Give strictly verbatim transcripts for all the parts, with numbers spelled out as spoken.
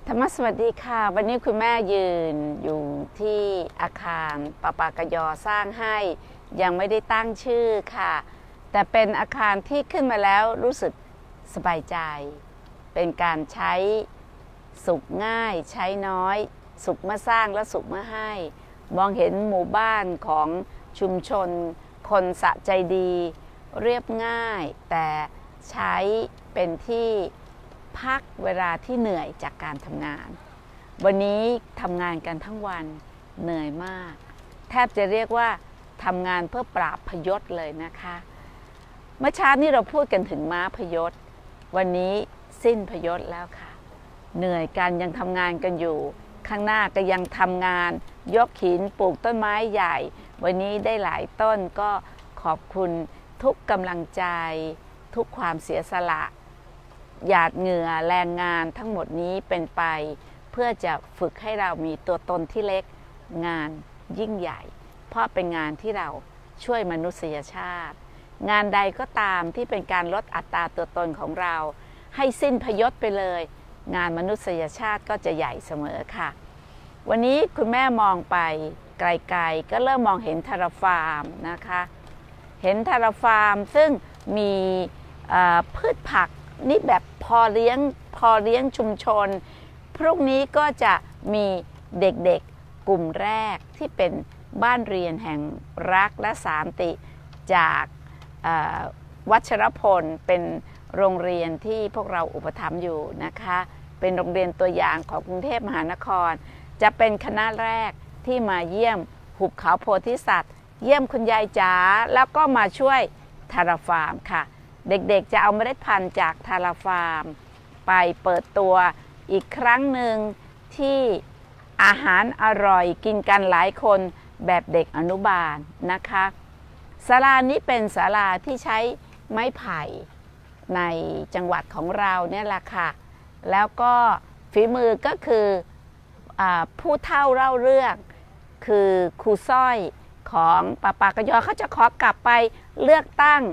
ธรรมสวัสดีค่ะวันนี้คุณแม่ยืนอยู่ที่อาคารปปกย.สร้างให้ยังไม่ได้ตั้งชื่อค่ะแต่เป็นอาคารที่ขึ้นมาแล้วรู้สึกสบายใจเป็นการใช้สุขง่ายใช้น้อยสุขเมื่อสร้างและสุขเมื่อให้มองเห็นหมู่บ้านของชุมชนคนสะใจดีเรียบง่ายแต่ใช้เป็นที่พักเวลาที่เหนื่อยจากการทำงานวันนี้ทำงานกันทั้งวันเหนื่อยมากแทบจะเรียกว่าทำงานเพื่อปราบพยศเลยนะคะเมื่อเช้านี้เราพูดกันถึงม้าพยศวันนี้สิ้นพยศแล้วค่ะเหนื่อยกันยังทำงานกันอยู่ข้างหน้าก็ยังทำงานยกหินปลูกต้นไม้ใหญ่วันนี้ได้หลายต้นก็ขอบคุณทุกกำลังใจทุกความเสียสละหยาดเหงื่อแรงงานทั้งหมดนี้เป็นไปเพื่อจะฝึกให้เรามีตัวตนที่เล็กงานยิ่งใหญ่เพราะเป็นงานที่เราช่วยมนุษยชาติงานใดก็ตามที่เป็นการลดอัตราตัวตนของเราให้สิ้นพยศไปเลยงานมนุษยชาติก็จะใหญ่เสมอค่ะวันนี้คุณแม่มองไปไกลๆก็เริ่มมองเห็นทาราฟาร์มนะคะเห็นทาราฟาร์มซึ่งมีพืชผักนี่แบบพอเลี้ยงพอเลี้ยงชุมชนพรุ่งนี้ก็จะมีเด็กๆกลุ่มแรกที่เป็นบ้านเรียนแห่งรักและสันติจากวัชรพลเป็นโรงเรียนที่พวกเราอุปถัมภ์อยู่นะคะเป็นโรงเรียนตัวอย่างของกรุงเทพมหานครจะเป็นคณะแรกที่มาเยี่ยมหุบเขาโพธิสัตว์เยี่ยมคุณยายจ๋าแล้วก็มาช่วยทาราฟาร์มค่ะเด็กๆจะเอาเมล็ดพันธุ์จากทาราฟาร์มไปเปิดตัวอีกครั้งหนึ่งที่อาหารอร่อยกินกันหลายคนแบบเด็กอนุบาลนะคะศาลานี้เป็นศาลาที่ใช้ไม้ไผ่ในจังหวัดของเราเนี่ยแหละค่ะแล้วก็ฝีมือก็คืออผู้เฒ่าเล่าเรื่องคือครูสร้อยของปปกย.เขาจะขอกลับไปเลือกตั้ง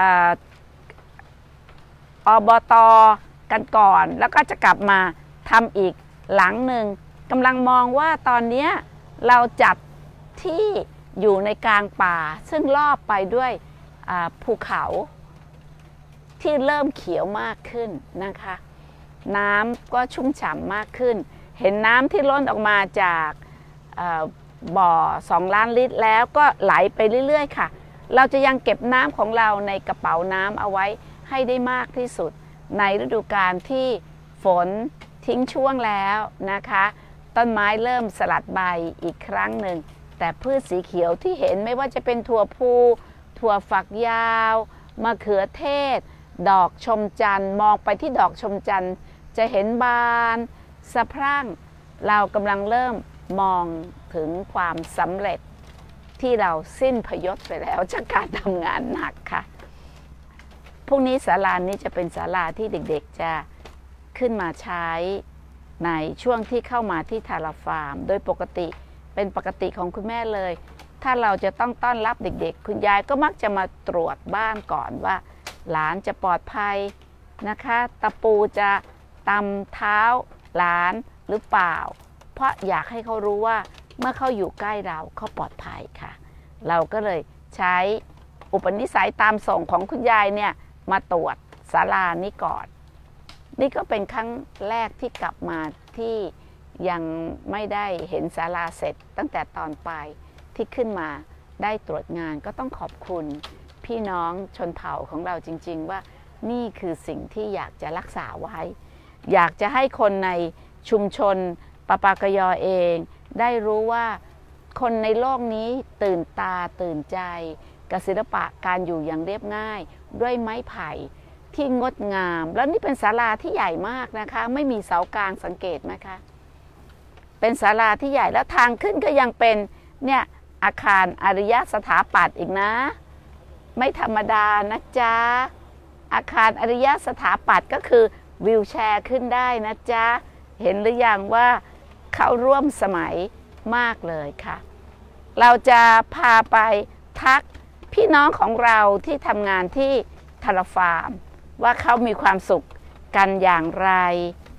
อบต.กันก่อนแล้วก็จะกลับมาทำอีกหลังหนึ่งกำลังมองว่าตอนนี้เราจัดที่อยู่ในกลางป่าซึ่งรอบไปด้วยภูเขาที่เริ่มเขียวมากขึ้นนะคะน้ำก็ชุ่มฉ่ำมากขึ้นเห็นน้ำที่ล้นออกมาจากบ่อสองล้านลิตรแล้วก็ไหลไปเรื่อยๆค่ะเราจะยังเก็บน้ำของเราในกระเป๋าน้ำเอาไว้ให้ได้มากที่สุดในฤดูกาลที่ฝนทิ้งช่วงแล้วนะคะต้นไม้เริ่มสลัดใบอีกครั้งหนึ่งแต่พืชสีเขียวที่เห็นไม่ว่าจะเป็นถั่วพูถั่วฝักยาวมะเขือเทศดอกชมจันทร์มองไปที่ดอกชมจันทร์จะเห็นบานสะพรั่งเรากำลังเริ่มมองถึงความสำเร็จที่เราสิ้นพยศไปแล้วจากการทำงานหนักค่ะพรุ่งนี้ศาลานี้จะเป็นศาลาที่เด็กๆจะขึ้นมาใช้ในช่วงที่เข้ามาที่ทาราฟาร์มโดยปกติเป็นปกติของคุณแม่เลยถ้าเราจะต้องต้อนรับเด็กๆคุณยายก็มักจะมาตรวจบ้านก่อนว่าหลานจะปลอดภัยนะคะตะปูจะตำเท้าหลานหรือเปล่าเพราะอยากให้เขารู้ว่าเมื่อเขาอยู่ใกล้เราเขาปลอดภัยค่ะเราก็เลยใช้อุปนิสัยตามส่งของคุณยายเนี่ยมาตรวจศาลานี้ก่อนนี่ก็เป็นครั้งแรกที่กลับมาที่ยังไม่ได้เห็นศาลาเสร็จตั้งแต่ตอนปลายที่ขึ้นมาได้ตรวจงานก็ต้องขอบคุณพี่น้องชนเผ่าของเราจริงๆว่านี่คือสิ่งที่อยากจะรักษาไว้อยากจะให้คนในชุมชนปปกย.เองได้รู้ว่าคนในโลกนี้ตื่นตาตื่นใจกับศิลปะการอยู่อย่างเรียบง่ายด้วยไม้ไผ่ที่งดงามแล้วนี่เป็นศาลาที่ใหญ่มากนะคะไม่มีเสากลางสังเกตไหมคะเป็นศาลาที่ใหญ่แล้วทางขึ้นก็ยังเป็นเนี่ยอาคารอารยสถาปัตย์อีกนะไม่ธรรมดานะจ๊ะอาคารอารยสถาปัตย์ก็คือวิวแชร์ขึ้นได้นะจ๊ะเห็นหรือยังว่าเขาร่วมสมัยมากเลยค่ะเราจะพาไปทักพี่น้องของเราที่ทำงานที่ทาราฟาร์มว่าเขามีความสุขกันอย่างไร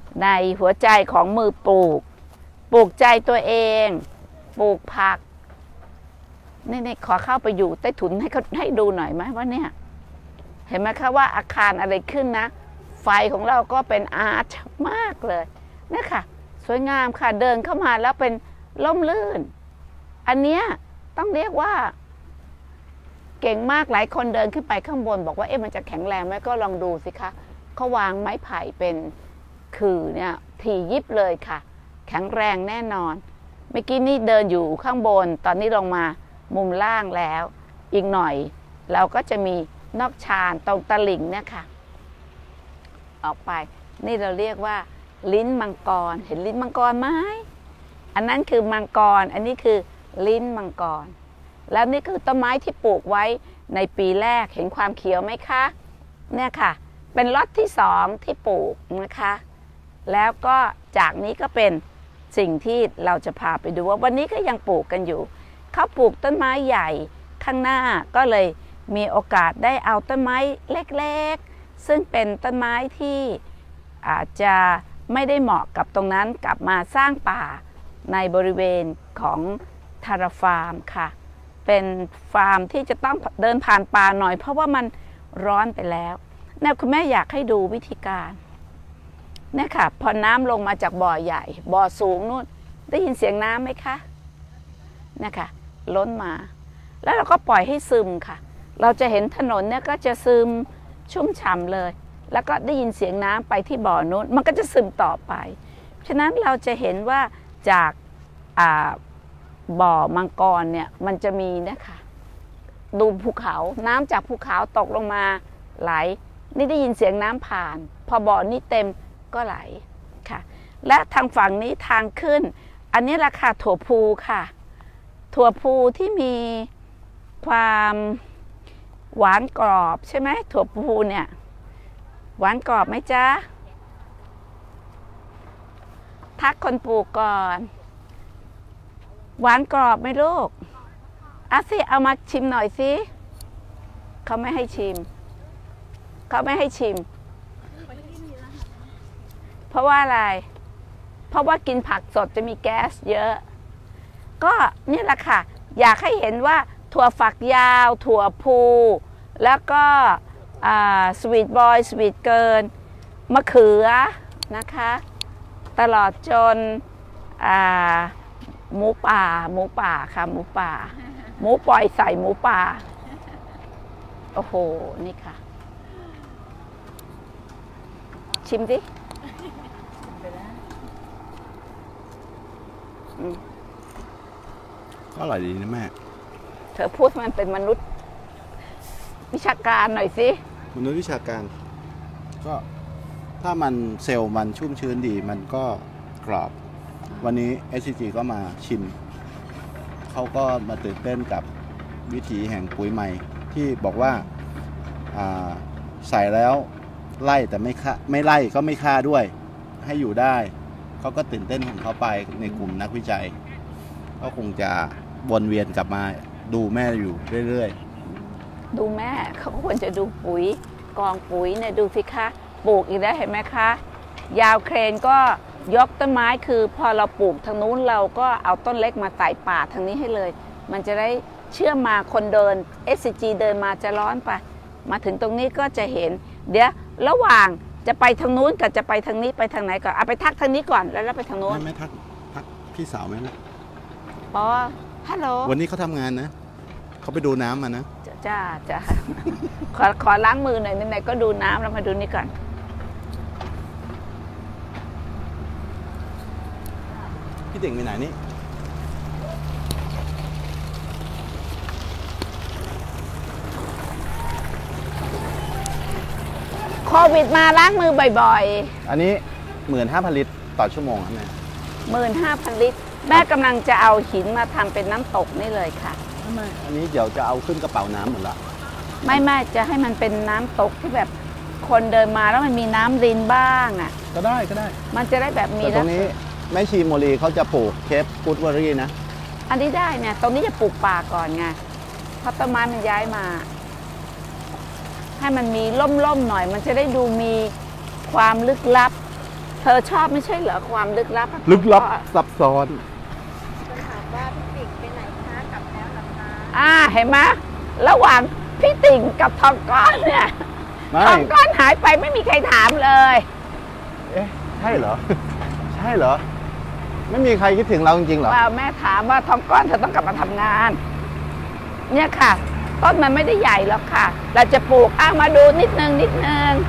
ในหัวใจของมือปลูกปลูกใจตัวเองปลูกผักนี่นี่ขอเข้าไปอยู่ใต้ถุนให้เขาให้ดูหน่อยไหมว่าเนี่ยเห็นไหมคะว่าอาคารอะไรขึ้นนะไฟของเราก็เป็นอาร์ตมากเลยนี่ค่ะสวยงามค่ะเดินเข้ามาแล้วเป็นล่มลื่นอันเนี้ยต้องเรียกว่าเก่งมากหลายคนเดินขึ้นไปข้างบนบอกว่าเอ๊ะมันจะแข็งแรงไหมก็ลองดูสิคะเขาวางไม้ไผ่เป็นคือเนี่ยถี่ยิบเลยค่ะแข็งแรงแน่นอนเมื่อกี้นี่เดินอยู่ข้างบนตอนนี้ลงมามุมล่างแล้วอีกหน่อยเราก็จะมีนอกชานตรงตลิ่งเนี่ยค่ะออกไปนี่เราเรียกว่าลิ้นมังกรเห็นลิ้นมังกรไหมอันนั้นคือมังกรอันนี้คือลิ้นมังกรแล้วนี่คือต้นไม้ที่ปลูกไว้ในปีแรกเห็นความเขียวไหมคะเนี่ยค่ะเป็นล็อตที่สองที่ปลูกนะคะแล้วก็จากนี้ก็เป็นสิ่งที่เราจะพาไปดูว่าวันนี้ก็ยังปลูกกันอยู่เขาปลูกต้นไม้ใหญ่ข้างหน้าก็เลยมีโอกาสได้เอาต้นไม้เล็กๆซึ่งเป็นต้นไม้ที่อาจจะไม่ได้เหมาะกับตรงนั้นกลับมาสร้างป่าในบริเวณของทาราฟาร์มค่ะเป็นฟาร์มที่จะต้องเดินผ่านป่าหน่อยเพราะว่ามันร้อนไปแล้วเนี่ยคุณแม่อยากให้ดูวิธีการเนี่ยค่ะพอน้ำลงมาจากบ่อใหญ่บ่อสูงนู่นได้ยินเสียงน้ำไหมคะเนี่ยค่ะล้นมาแล้วเราก็ปล่อยให้ซึมค่ะเราจะเห็นถนนเนี่ยก็จะซึมชุ่มฉ่ำเลยแล้วก็ได้ยินเสียงน้ำไปที่บ่อนู้นมันก็จะซึมต่อไปฉะนั้นเราจะเห็นว่าจากบ่อมังกรเนี่ยมันจะมีนะคะดูภูเขาน้ำจากภูเขาตกลงมาไหลนี่ได้ยินเสียงน้ำผ่านพอบ่อนี้เต็มก็ไหลค่ะและทางฝั่งนี้ทางขึ้นอันนี้ราคาถั่วพูค่ะถั่วพูที่มีความหวานกรอบใช่ไหมถั่วพูเนี่ยหวานกรอบไหมจ๊ะทักคนปลูกก่อนหวานกรอบไหมลูกอ่ะสิเอามาชิมหน่อยสิเขาไม่ให้ชิมเขาไม่ให้ชิมเพราะว่าอะไรเพราะว่ากินผักสดจะมีแก๊สเยอะก็นี่แหละค่ะอยากให้เห็นว่าถั่วฝักยาวถั่วพูแล้วก็สวีทบอยสวีทเกินมะเขือนะคะตลอดจนหมูป่าหมูป่าค่ะหมูป่าหมูปล่อยใส่หมูป่าโอ้โหนี่ค่ะชิมดิก็อร่อยดีนะแม่เธอพูดมันเป็นมนุษย์วิชาการหน่อยสิมนุษย์วิชาการก็ถ้ามันเซลล์มันชุ่มชื้นดีมันก็กรอบวันนี้ เอส ซี จี ก็มาชิมเขาก็มาตื่นเต้นกับวิถีแห่งปุ๋ยใหม่ที่บอกว่าใส่แล้วไล่แต่ไม่ฆ่าไม่ไล่ก็ไม่ฆ่าด้วยให้อยู่ได้เขาก็ตื่นเต้นของเขาไปในกลุ่มนักวิจัยก็คงจะวนเวียนกลับมาดูแม่อยู่เรื่อยๆดูแม่เขาควรจะดูปุ๋ยกองปุ๋ยเนี่ยดูสิคะปลูกอีกแล้วเห็นไหมคะยาวเครนก็ยกต้นไม้คือพอเราปลูกทางนู้นเราก็เอาต้นเล็กมาไต่ป่าทางนี้ให้เลยมันจะได้เชื่อมมาคนเดิน เอส ซี จี เดินมาจะร้อนไปมาถึงตรงนี้ก็จะเห็นเดี๋ยวระหว่างจะไปทางนู้นกับจะไปทางนี้ไปทางไหนก่อนเอาไปทักทางนี้ก่อนแล้วเราไปทางโน้นไม่ทักทักพี่สาวไหมนะปอฮัลโหลวันนี้เขาทำงานนะเขาไปดูน้ำมานะจ้าจ้าขอขอล้างมือหน่อยไหนๆก็ดูน้ำแล้วมาดูนี่ก่อนพี่เด่งไปไหนนี่โควิดมาล้างมือบ่อยๆอันนี้หมื่นห้าพันลิตรต่อชั่วโมงครับแม่หมื่นห้าพันลิตรแม่กำลังจะเอาหินมาทำเป็นน้ำตกนี่เลยค่ะไม่อันนี้เดี๋ยวจะเอาขึ้นกระเป๋าน้ำหมดละไม่ไม่จะให้มันเป็นน้ำตกที่แบบคนเดินมาแล้วมันมีน้ำรินบ้างอ่ะก็ได้ก็ได้มันจะได้แบบมีตรงนี้แม่ชีโมลีเขาจะปลูกเคปกูดเวอรี่นะอันนี้ได้เนี่ยตรงนี้จะปลูกป่าก่อนไงเพราะต้นไม้มันย้ายมาให้มันมีล่มๆหน่อยมันจะได้ดูมีความลึกลับเธอชอบไม่ใช่เหรอความลึกลับลึกลับซับซ้อนจะถามว่าพี่ติ๊กไปไหนคะกลับแล้วหรอคะอ่าเห็นไหมระหว่างพี่ติ่งกับทองก้อนเนี่ยไม่ทองก้อนหายไปไม่มีใครถามเลยเอ๊ะใช่เหรอ ใช่เหรอ ไม่มีใครคิดถึงเราจริงๆเหรอว่าแม่ถามว่าทองก้อนเธอต้องกลับมาทำงาน เนี่ยค่ะต้นมันไม่ได้ใหญ่หรอกค่ะ เราจะปลูกอ้างมาดูนิดนึงนิดนึง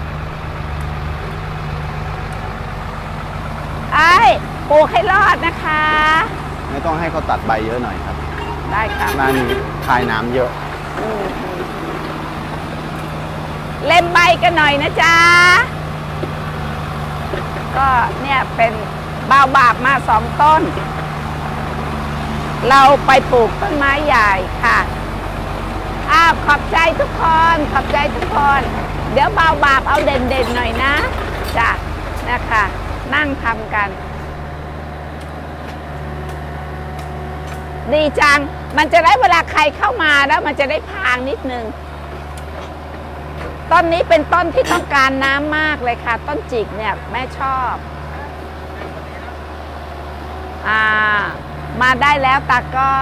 ไอ้ปลูกให้รอดนะคะไม่ต้องให้เขาตัดใบเยอะหน่อยครับได้ค่ะมันคายน้ำเยอะอืมเล่มใบกันหน่อยนะจ๊ะก็เนี่ยเป็นบาวบาบมาสองต้น เราไปปลูกต้นไม้ใหญ่ค่ะอ้าวขอบใจทุกคนขอบใจทุกคน เดี๋ยวบาวบาบเอาเด่นๆหน่อยนะจ้ะนะคะนั่งทำกัน ดีจังมันจะได้เวลาใครเข้ามาแล้วมันจะได้พางนิดนึงต้นนี้เป็นต้นที่ต้องการน้ำมากเลยค่ะ ต้นจิกเนี่ยแม่ชอบอ่ามาได้แล้วตากล้อง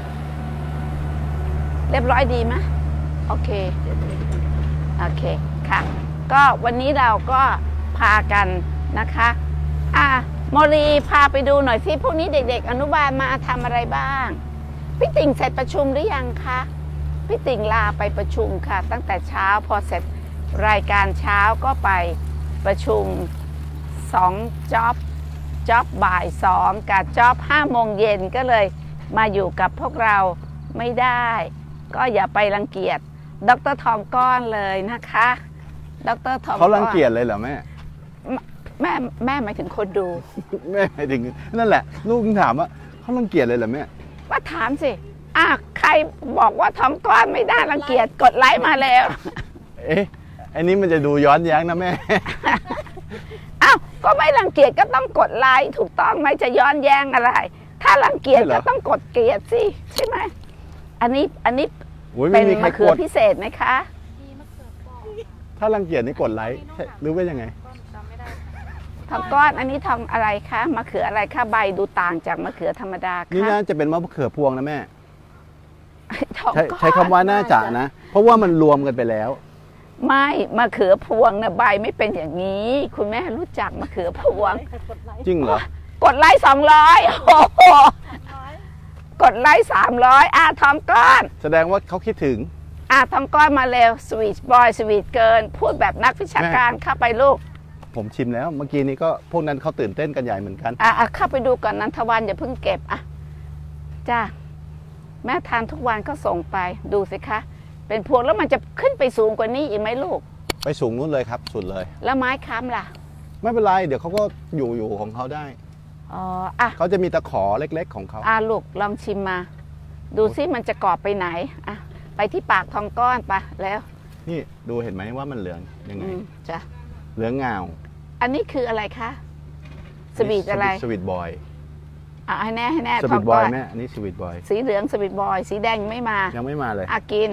เรียบร้อยดีไหมโอเคโอเคค่ะก็วันนี้เราก็พากันนะคะอ่ะโมลีพาไปดูหน่อยสิพวกนี้เด็กๆอนุบาลมาทำอะไรบ้างพี่ติ่งเสร็จประชุมหรือยังคะพี่ติ่งลาไปประชุมค่ะตั้งแต่เช้าพอเสร็จรายการเช้าก็ไปประชุมสองจ็อบจ็อบบ่ายสองกับจ็อบห้าโมงเย็นก็เลยมาอยู่กับพวกเราไม่ได้ก็อย่าไปรังเกียจดร.ทองก้อนเลยนะคะดร.ทองก้อนเขารังเกียจเลยเหรอแม่แม่แม่หมายถึงคนดูแม่หมายถึงนั่นแหละลูกถามว่าเขารังเกียจเลยเหรอแม่ว่าถามสิอ่ะใครบอกว่าทองก้อนไม่ได้รังเกียจกดไลค์มาแล้วเอ๊ะอันนี้มันจะดูย้อนแย้งนะแม่อ้าวก็ไม่รังเกียจก็ต้องกดไลค์ถูกต้องไหมจะย้อนแย้งอะไร ถ้ารังเกียจก็ต้องกดเกลียดสิใช่ไหมอันนี้อันนี้เป็นมะเขือพิเศษไหมคะมีมะเขือเปราะถ้ารังเกียจนี่กดไลค์หรือว่ายังไงจำไม่ได้ค่ะทองก้อนอันนี้ทองอะไรคะมะเขืออะไรคะใบดูต่างจากมะเขือธรรมดานี่คะน่าจะเป็นมะเขือพวงนะแม่ทองใช้ก้อนใช้คำว่าน่าจะนะ เพราะว่ามันรวมกันไปแล้วไม่มะเขือพวงนะใบไม่เป็นอย่างนี้ คุณแม่รู้จักมะเขือพวงจริงเหรอกดไลค์สองร้อยโอ้โหกดไลค์สามร้อยอ่ะทองก้อนแสดงว่าเขาคิดถึงอ่ะทองก้อนมาเร็วสวีทบอยสวีทเกินพูดแบบนักวิชาการเข้าไปลูกผมชิมแล้ว เมื่อกี้นี้ก็พวกนั้นเขาตื่นเต้นกันใหญ่เหมือนกันอ่ะอ่ะเข้าไปดูก่อนนันทวันอย่าเพิ่งเก็บอ่ะจ้าแม่ทานทุกวันก็ส่งไปดูสิคะเป็นพวงแล้วมันจะขึ้นไปสูงกว่านี้อีกไหมลูกไปสูงนู้นเลยครับ สุดเลยแล้วไม้ค้ำล่ะไม่เป็นไร เดี๋ยวเขาก็อยู่อยู่ของเขาได้อ๋ออ่ะเขาจะมีตะขอเล็กๆของเขาอ่ะลูกลองชิมมา ดูซิมันจะกรอบไปไหนอ่ะไปที่ปากทองก้อนไปแล้วนี่ดูเห็นไหมว่ามันเหลืองยังไงอืมจ้ะเหลืองเงาอันนี้คืออะไรคะสวีทอะไรสวีทบอยอ่ะให้แน่ให้แน่สทวีองทบอก้ยอนแม่อันนี้สวีทบอยสีเหลืองสวีทบอย สีแดงยังไม่มายังไม่มาเลยอ่ะกิน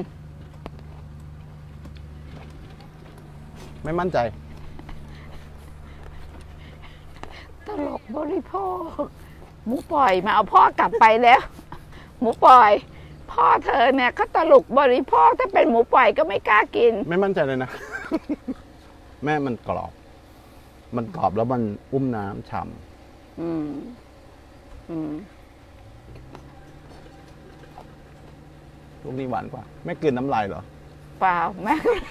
ไม่มั่นใจตลกบริโภคหมูปล่อยมาเอาพ่อกลับไปแล้ว หมูปล่อย พ่อเธอเนี่ยก็ตลกบริโภคถ้าเป็นหมูปล่อยก็ไม่กล้ากินไม่มั่นใจเลยนะ แม่มันกรอบ มันกรอบแล้วมันอุ้มน้ำฉ่อืมอืมำลูกนี้หวานกว่าแม่กลืนน้ำลายเหรอเปล่าแม่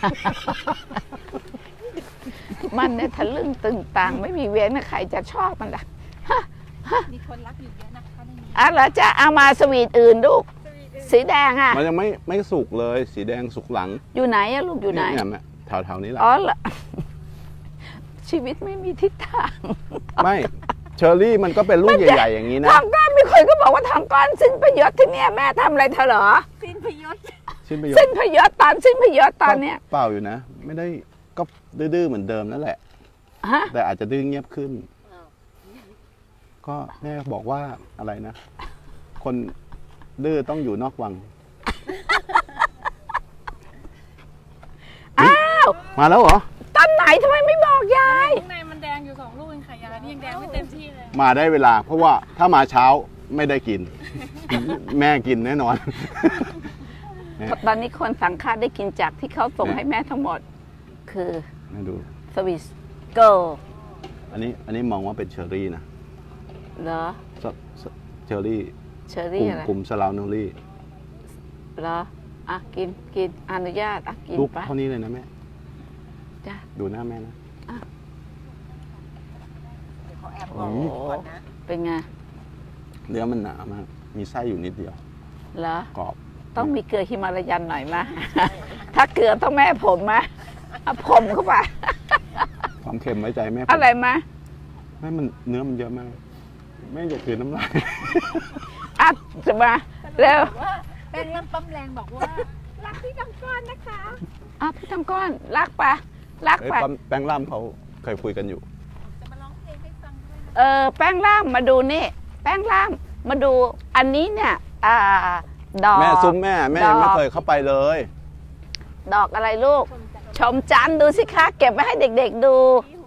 มันเนี่ยทะลึ่งตึงตังไม่มีเว้นใครจะชอบมันล่ะมีคนรักอยู่เยอะนะคะในนี้อ่ะแล้วจะเอามาสวีทอื่นลูก สีแดงอ่ะมันยังไม่ไม่สุกเลย สีแดงสุกหลังอยู่ไหนอะลูกอยู่ไหนเนี่ยแม่แถวๆนี้แหละอ๋อเหรอ ชีวิตไม่มีทิศทางไม่เชอร์รี่มันก็เป็นลูกใหญ่ๆอย่างนี้นะทางก้อนมีคนก็บอกว่าทางก้อนสิ้นประโยชน์ที่เนี่ยแม่ทำอะไรเธอเหรอสิ้นพยศชิ้นประโยชสิ้นน์ประโยชน์ตอนสิ้นประโยชน์ตอนเนี้ยเปล่าอยู่นะ ไม่ได้ก็ดื้อๆเหมือนเดิมนั่นแหละฮะแต่อาจจะดื้อเงียบขึ้น ก็แม่บอกว่าอะไรนะ คนดื้อต้องอยู่นอกวังอ้าวมาแล้วเหรอตอนไหนทำไมไม่บอกยายข้างในมันแดงอยู่สองลูกเองค่ะยายนี่ยังแดงไม่เต็มที่เลยมาได้เวลา เพราะว่าถ้ามาเช้าไม่ได้กิน แม่กินแน่นอนตอนนี้คนสังฆาได้กินจากที่เขาส่งให้แม่ทั้งหมด คือมาดูสวิสเกิร์ลอันนี้อันนี้มองว่าเป็นเชอร์รี่นะเหรอเชอร์รี่เชอร์รี่อะไรกลุ่มสลาวนูรี่เหรออ่ะกินกินอนุญาตอ่ะกินลูกเท่านี้เลยนะแม่จ้ะดูหน้าแม่นะเขาแอบมองก่อนนะเป็นไงเนื้อมันหนามากมีไส้อยู่นิดเดียวเหรอกรอบต้องมีเกลือฮิมาลายันหน่อยมาถ้าเกลือต้องแม่ผมมาเอาผมเข้าไปความเค็มไว้ใจแม่อะไรมาแม่มันเนื้อมันเยอะมากแม่อย่าคืนน้ำลายอ่ะจะมาเร็วแป้งล่ำปั๊มแรงบอกว่ารักพี่ทำก้อนนะคะอ่ะพี่ทำก้อนรักปะรักปะแป้งล่ำเขาเคยคุยกันอยู่จะมาร้องเพลงให้ฟังด้วยเออแป้งล่ำมาดูนี่แป้งล่ำมาดูอันนี้เนี่ยอ่าดอกแม่ซุ้มแม่แม่ยังไม่เคยเข้าไปเลยดอกอะไรลูกชมจันทร์ดูสิคะเก็บไว้ให้เด็กๆดู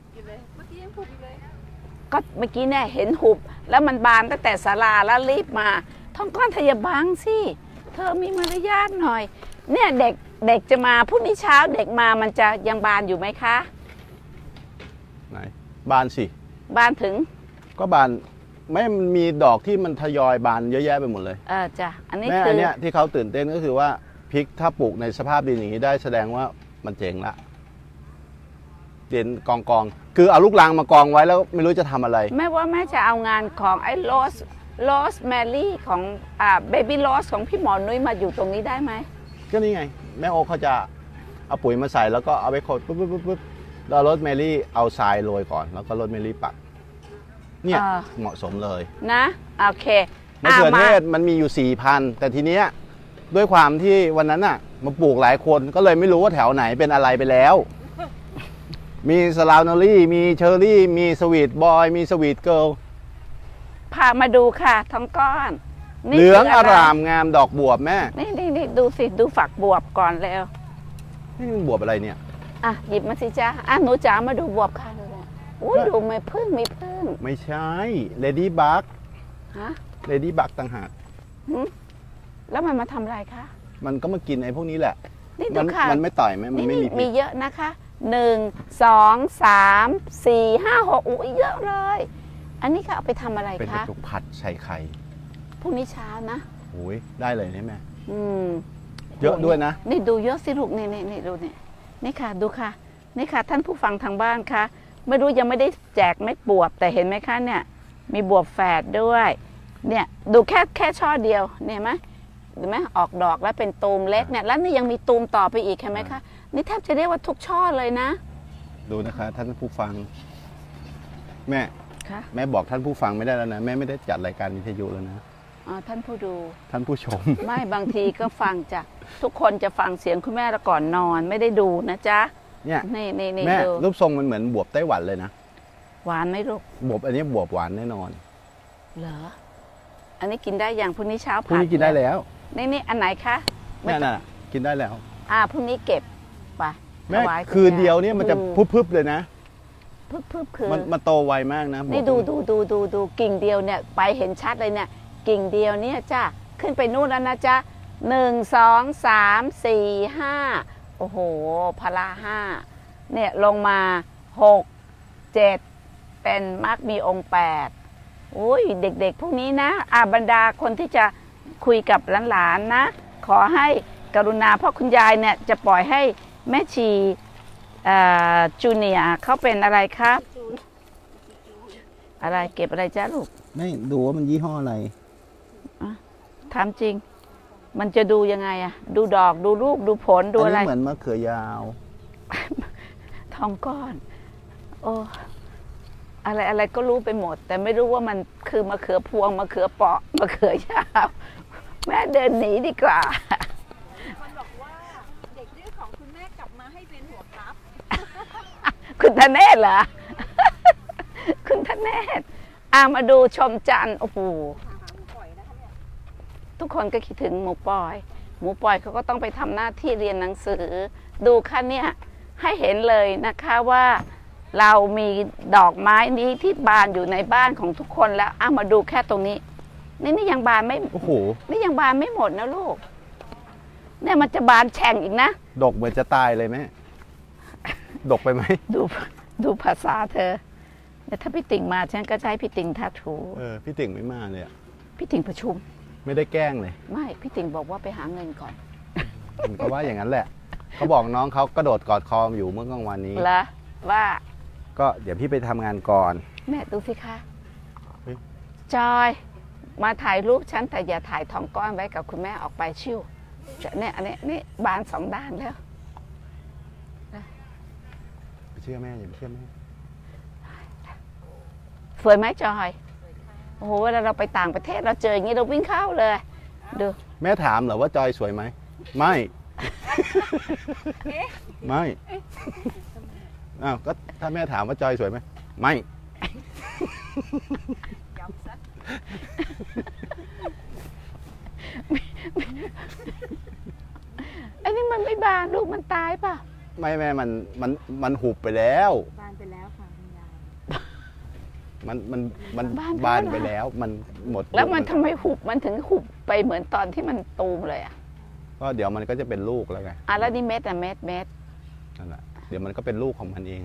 ก็เมื่อกี้เนี่ยเห็นหุบแล้วมันบานตั้งแต่ศาลาแล้วรีบมาท้องก้อนเธออย่าบังสิเธอมีมารยาทหน่อยเนี่ยเด็กเด็กจะมาพรุ่งนี้เช้าเด็กมามันจะยังบานอยู่ไหมคะไหนบานสิบานถึงก็บานไม่มันมีดอกที่มันทยอยบานเยอะแยะไปหมดเลยเออจ้ะอันนี้คือแม่อันเนี้ยที่เขาตื่นเต้นก็คือว่าพริกถ้าปลูกในสภาพดินอย่างนี้ได้แสดงว่ามันเจ๋งละเด่นกองกองคือเอาลูกรังมากองไว้แล้วไม่รู้จะทำอะไรแม่ว่าแม่จะเอางานของไอ้โรสโรสแมรี่ของอ่าเบบี้โรสของพี่หมอนุ้ยมาอยู่ตรงนี้ได้ไหมก็นี่ไงแม่โอเขาจะเอาปุ๋ยมาใส่แล้วก็เอาไปโขดปุ๊บปุ๊บปุ๊บปุ๊บแล้วโรสแมรี่เอาทรายโรยก่อนแล้วก็โรสแมรี่ปักเนี่ยเหมาะสมเลยนะโอเคมะเขือเทศมันมีอยู่สี่พันแต่ทีเนี้ยด้วยความที่วันนั้นน่ะมาปลูกหลายคนก็เลยไม่รู้ว่าแถวไหนเป็นอะไรไปแล้วมีสลาวเนอรี่มีเชอร์รี่มีสวีทบอยมีสวีทเกิร์ลพามาดูค่ะท้องก้อนเหลืองอารามงามดอกบวบแม่นี่นี่นี่ดูสิดูฝักบวบก่อนแล้วนี่มันบวบอะไรเนี่ยอ่ะหยิบมาสิจ้าอ่ะหนูจ๋ามาดูบวบค่ะเลยอุ้ยดูไม่พึ่งมีพึ่งไม่ใช่เลดี้บัคฮะเลดี้บัคต่างหากแล้วมันมาทำอะไรคะมันก็มากินไอ้พวกนี้แหละนี่ดูค่ะมันไม่ต่อยไหมมันไม่มีมีเยอะนะคะหนึ่งสองสามสี่ห้าหกอุ้ยเยอะเลยอันนี้เขาเอาไปทำอะไรคะเป็นกระจุกผัดใส่ไข่พรุ่งนี้เช้านะโอ้ยได้เลยนี่แม่อืมเยอะด้วยนะนี่ดูเยอะสิลูกนี่นี่นี่ดูนี่นี่ค่ะดูค่ะนี่ค่ะท่านผู้ฟังทางบ้านคะไม่รู้ยังไม่ได้แจกเม็ดบวบแต่เห็นไหมคะเนี่ยมีบวบแฝดด้วยเนี่ยดูแค่แค่ช่อเดียวเนี่ยไหมเห็นไหมออกดอกแล้วเป็นตูมเล็กเนี่ยแล้วนี่ยังมีตูมต่อไปอีกเห็นไหมคะนี่แทบจะเรียกว่าทุกช่อเลยนะดูนะคะท่านผู้ฟังแม่แม่บอกท่านผู้ฟังไม่ได้แล้วนะแม่ไม่ได้จัดรายการวิทยุแล้วนะอ๋อท่านผู้ดูท่านผู้ชมไม่บางทีก็ฟังจ้ะทุกคนจะฟังเสียงคุณแม่ละก่อนนอนไม่ได้ดูนะจ๊ะเนี่ยนี่นี่นี่แม่รูปทรงมันเหมือนบวบไต้หวันเลยนะหวานไหมลูกบวบอันนี้บวบหวานแน่นอนเหรออันนี้กินได้อย่างพรุ่งนี้เช้าผัดพรุ่งนี้กินได้แล้วนี่นี่อันไหนคะนี่น่ะกินได้แล้วอ่าพรุ่งนี้เก็บไปแม่คืนเดียวเนี่ยมันจะพึบๆเลยนะพึบๆคือมันมันโตไวมากนะนี่ดูดูดูดูดูกิ่งเดียวเนี่ยไปเห็นชัดเลยเนี่ยกิ่งเดียวเนี่ยจ้าขึ้นไปนู่นแล้วนะจ๊ะหนึ่งสองสามสี่ห้าโอ้โหพลาห้าเนี่ยลงมาหกเจ็ดเป็นมักมีองค์แปดอุ้ยเด็กๆพวกนี้นะอาบรรดาคนที่จะคุยกับหลานๆนะขอให้กรุณาเพราะคุณยายเนี่ยจะปล่อยให้แม่ชีจูเนียร์เขาเป็นอะไรครับอะไรเก็บอะไรจ้าลูกไม่ดูว่ามันยี่ห้ออะไรถามจริงมันจะดูยังไงอะดูดอกดูลูกดูผลดูอะไรเหมือนมะเขือยาวทองก้อนโอ้อะไรอะไรก็รู้ไปหมดแต่ไม่รู้ว่ามันคือมะเขือพวงมะเขือเปาะมะเขือยาวแม่เดินหนีดีกว่าคนบอกว่าเด็กดื้อของคุณแม่กลับมาให้เป็นหัวครับคุณธเนศเหรอ คุณธเนศอามาดูชมจันทร์โอ้โหทุกคนก็คิดถึงหมูปอยหมูปอยเขาก็ต้องไปทำหน้าที่เรียนหนังสือดูค่ะเนี่ยให้เห็นเลยนะคะว่าเรามีดอกไม้นี้ที่บานอยู่ในบ้านของทุกคนแล้วเอามาดูแค่ตรงนี้ นี่นี่ยังบานไม่โอ้โหนี่ยังบานไม่หมดนะลูกเนี่ยมันจะบานแฉ่งอีกนะดกเหมือนจะตายเลยแม่ดกไปไหมดูดูภาษาเธอแต่ถ้าพี่ติ่งมาฉันก็จะให้พี่ติ่งทัดถูเออพี่ติ่งไม่มาเลยอะพี่ติ่งประชุมไม่ได้แกล้งเลยไม่พี่ติ่งบอกว่าไปหาเงินก่อนผมก็ว่าอย่างนั้นแหละเขาบอกน้องเขากระโดดกอดคอมอยู่เมื่อกลางวันนี้แล้วว่าก็เดี๋ยวพี่ไปทำงานก่อนแม่ดูสิคะเฮ้ยจอยมาถ่ายรูปฉันแต่อย่าถ่ายทองก้อนไว้กับคุณแม่ออกไปชิวเนี่ยอันนี้นี่บานสองด้านแล้วไปเชื่อแม่อย่าไปเชื่อแม่สวยไหมจอยโอ้โหเวลาเราไปต่างประเทศเราเจออย่างนี้เราวิ่งเข้าเลยดูแม่ถามเหรอว่าจอยสวยไหมไม่ไม่อ้าวก็ถ้าแม่ถามว่าจอยสวยไหมไม่อันนี้มันไม่บานลูกมันตายป่ะไม่แม่มันมันมันหุบไปแล้วบานไปแล้วค่ะคุณยายมันมันมันบานบานไปไปแล้วแล้วมันหมดแล้วมันทำไมหุบมันถึงหุบไปเหมือนตอนที่มันตูมเลยอ่ะก็เดี๋ยวมันก็จะเป็นลูกแล้วไงอ่ะแล้วนี่เม็ดอ่ะเม็ดเม็ดนั่นแหละเดี๋ยวมันก็เป็นลูกของมันเองอะ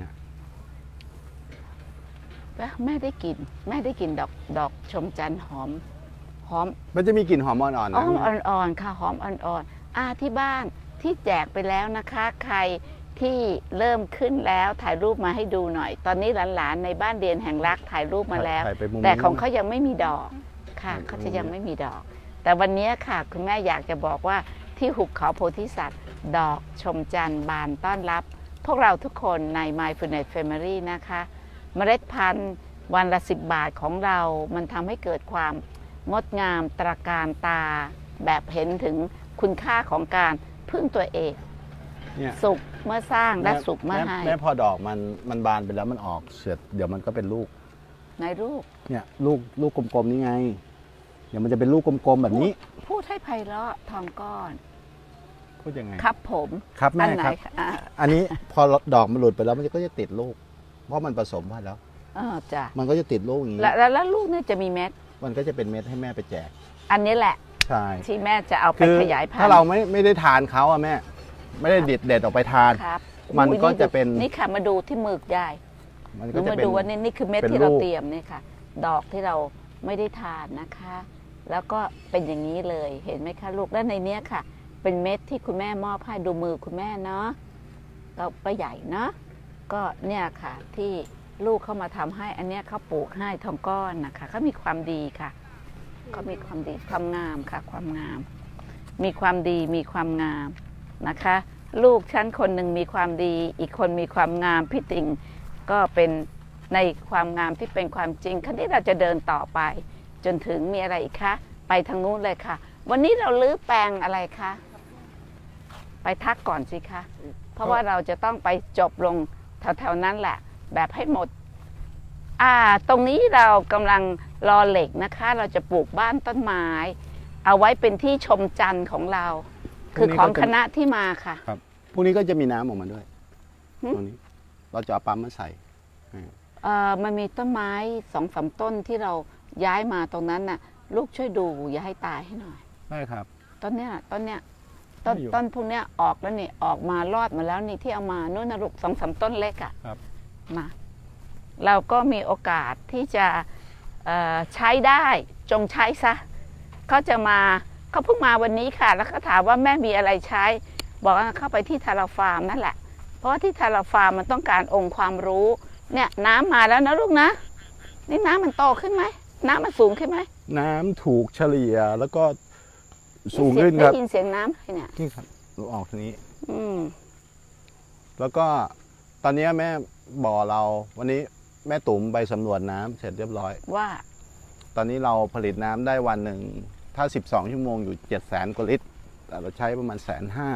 แล้วแม่ได้กลิ่นแม่ได้กลิ่นดอกดอกชมจันทร์หอมหอมมันจะมีกลิ่นหอมอ่อนๆอ๋นะออ่อนๆค่ะหอมอ่อนๆอ่าที่บ้านที่แจกไปแล้วนะคะ ใครที่เริ่มขึ้นแล้วถ่ายรูปมาให้ดูหน่อย ตอนนี้หลานๆในบ้านเรียนแห่งรักถ่ายรูปมาแล้วถ่ายไปมุมแต่ของนู้นเขายังไม่มีดอกค่ะอืมเขาจะยังไม่มีดอก แต่วันนี้ค่ะคุณแม่อยากจะบอกว่าที่หุบเขาโพธิสัตว์ ดอกชมจันทร์บานต้อนรับ พวกเราทุกคนใน Mindfulness Family นะคะ เมล็ดพันธุ์วันละสิบบาทของเรา มันทำให้เกิดความงดงามตระการตา แบบเห็นถึงคุณค่าของการพึ่งตัวเองเนี่ยสุขเมื่อสร้างและสุขเมื่อแม่ให้แม่พอดอกมันมันบานไปแล้วมันออกเสร็จเดี๋ยวมันก็เป็นลูกในรูปเนี่ยลูกลูกกลมๆนี่ไง เดี๋ยวมันจะเป็นลูกกลมๆแบบนี้พูดให้ไพเราะทองก้อนพูดยังไงครับผมครับอัแม่ไหนครับคะอ่ะอันนี้พอดอกมันหลุดไปแล้วมันก็จะติดลูก เพราะมันผสมพันธุ์แล้วเออจ้ะมันก็จะติดลูกอย่างนี้แล้วแล้วแล้วลูกเนี่ยจะมีเม็ดมันก็จะเป็นเม็ดให้แม่ไปแจกอันนี้แหละใช่ที่แม่จะเอาไปคือขยายพันธุ์ถ้าเราไม่ไม่ได้ทานเขาอะแม่ ไม่ได้เด็ดเด็ดออกไปทานครับมันอุ๊ยก็จะเป็นนี่ค่ะมาดูที่มือยายมันหก็นูจะมาเป็นดูว่านี่นี่คือเม็ดเป็นที่เราลูกเตรียมนี่ค่ะ ดอกที่เราไม่ได้ทานนะคะ แล้วก็เป็นอย่างนี้เลยเห็นไหมคะลูกแล้วในเนี้ยค่ะ เป็นเม็ดที่คุณแม่มอบให้ดูมือคุณแม่เนาะก็ก็ใหญ่เนาะก็เนี่ยค่ะที่ลูกเข้ามาทำให้อันเนี้ยเขาปลูกให้ทองก้อนนะคะเขามีความดีค่ะเขามีความดีความงามค่ะ ความงาม มีความดีมีความงามนะคะ ลูกฉันคนหนึ่งมีความดี อีกคนมีความงามพี่ติ่งก็เป็นในความงามที่เป็นความจริงคราวนี้เราจะเดินต่อไป จนถึงมีอะไรอีกคะไปทางนู้นเลยค่ะ วันนี้เราลื้อแปลงอะไรคะไปทักก่อนสิคะเพราะว่าเราจะต้องไปจบลงแถวๆนั้นแหละ แบบให้หมด อ่า ตรงนี้เรากำลังรอเหล็กนะคะ เราจะปลูกบ้านต้นไม้ เอาไว้เป็นที่ชมจันทร์ของเรา คือของคณะที่มาค่ะครับพวกนี้ก็จะมีน้ำออกมาด้วยหึตรงนี้ เราจะเอาปั๊มมาใส่เอ่อมันมีต้นไม้สองสามต้นที่เราย้ายมาตรงนั้นน่ะ ลูกช่วยดูอย่าให้ตายให้หน่อยได้ครับต้นเนี้ยต้นเนี้ยต้นได้อยู่ต้นพวกเนี้ยออกแล้วนี่ออกมารอดมาแล้วนี่ที่เอามานู่นนะลูกสองสามต้นเล็กอะครับมาเราก็มีโอกาสที่จะเอ่อใช้ได้จงใช้ซะเขาจะมาเขาเพิ่งมาวันนี้ค่ะ แล้วก็ถามว่าแม่มีอะไรใช้ บอกว่าเข้าไปที่ทาราฟาร์มนั่นแหละ เพราะว่าที่ทาราฟาร์มมันต้องการองค์ความรู้ เนี่ยน้ำมาแล้วนะลูกนะ นี่น้ำมันโตขึ้นไหมน้ำมันสูงขึ้นไหมน้ำถูกเฉลี่ยแล้วก็สูงขึ้นครับได้ยินเสียงน้ำไหมเนี่ยนี่ครับเราออกทางนี้อืมแล้วก็ตอนนี้แม่บ่อเราวันนี้แม่ตุ๋มไปสำรวจน้ำเสร็จเรียบร้อยว่าตอนนี้เราผลิตน้ำได้วันหนึ่งถ้าสิบสองชั่วโมงอยู่เจ็ดแสนกว่าลิตรแต่เราใช้ประมาณแสนห้า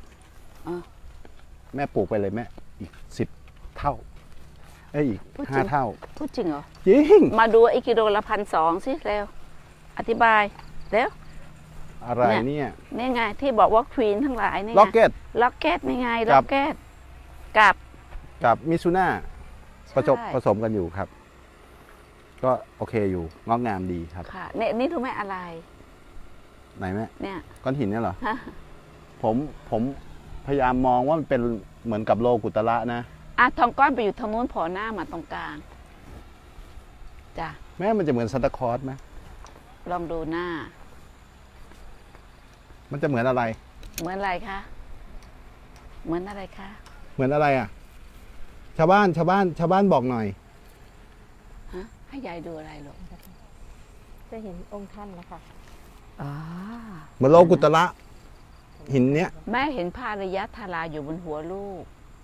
แม่ปลูกไปเลยแม่อีกสิบเท่าเอ้ยอีกห้าเท่าพูดจริงเหรอจริงมาดูไอ้กิโลละพันสองสิเร็วอธิบายเร็วอะไรเนี่ยนี่ไงที่บอกว่าควีนทั้งหลายนี่ไงล็อกเก็ตล็อกเก็ตนี่ไงครัล็อบ กเก็ตกับกับมิซูน่าผสมใช่ผสมกันอยู่ครับ ก็โอเคอยู่งอกงามดีครับค่ะเนี่ยนี่รู้ไหมอะไรไหนแม่เนี่ยก้อนหินเนี่ยเหรอฮะผมผมพยายามมองว่ามันเป็นเหมือนกับโลกุตระนะอ่ะทองก้อนไปอยู่ทางนู้นโผล่หน้ามาตรงกลางจ้ะแม่มันจะเหมือนซันตาคลอสไหมลองดูหน้ามันจะเหมือนอะไรเหมือนอะไรคะเหมือนอะไรคะเหมือนอะไรอ่ะ ชาวบ้านชาวบ้านชาวบ้านบอกหน่อยฮะให้ยายดูอะไรลูกจะเห็นองค์ท่านแล้วค่ะอ๋อเหมือนโลกุตระหินเนี้ยแม่เห็นภาริยะธาราอยู่บนหัวลูก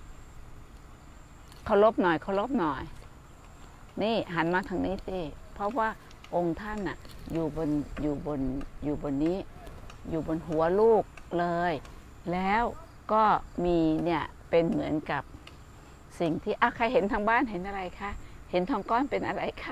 เคารพหน่อยเคารพหน่อย นี่หันมาทางนี้สิเพราะว่าองค์ท่านน่ะ อยู่บนอยู่บนอยู่บนนี้ อยู่บนหัวลูกเลย แล้วก็มีเนี่ยเป็นเหมือนกับสิ่งที่อ่ะใครเห็นทางบ้านเห็นอะไรคะเห็นทองก้อนเป็นอะไรคะ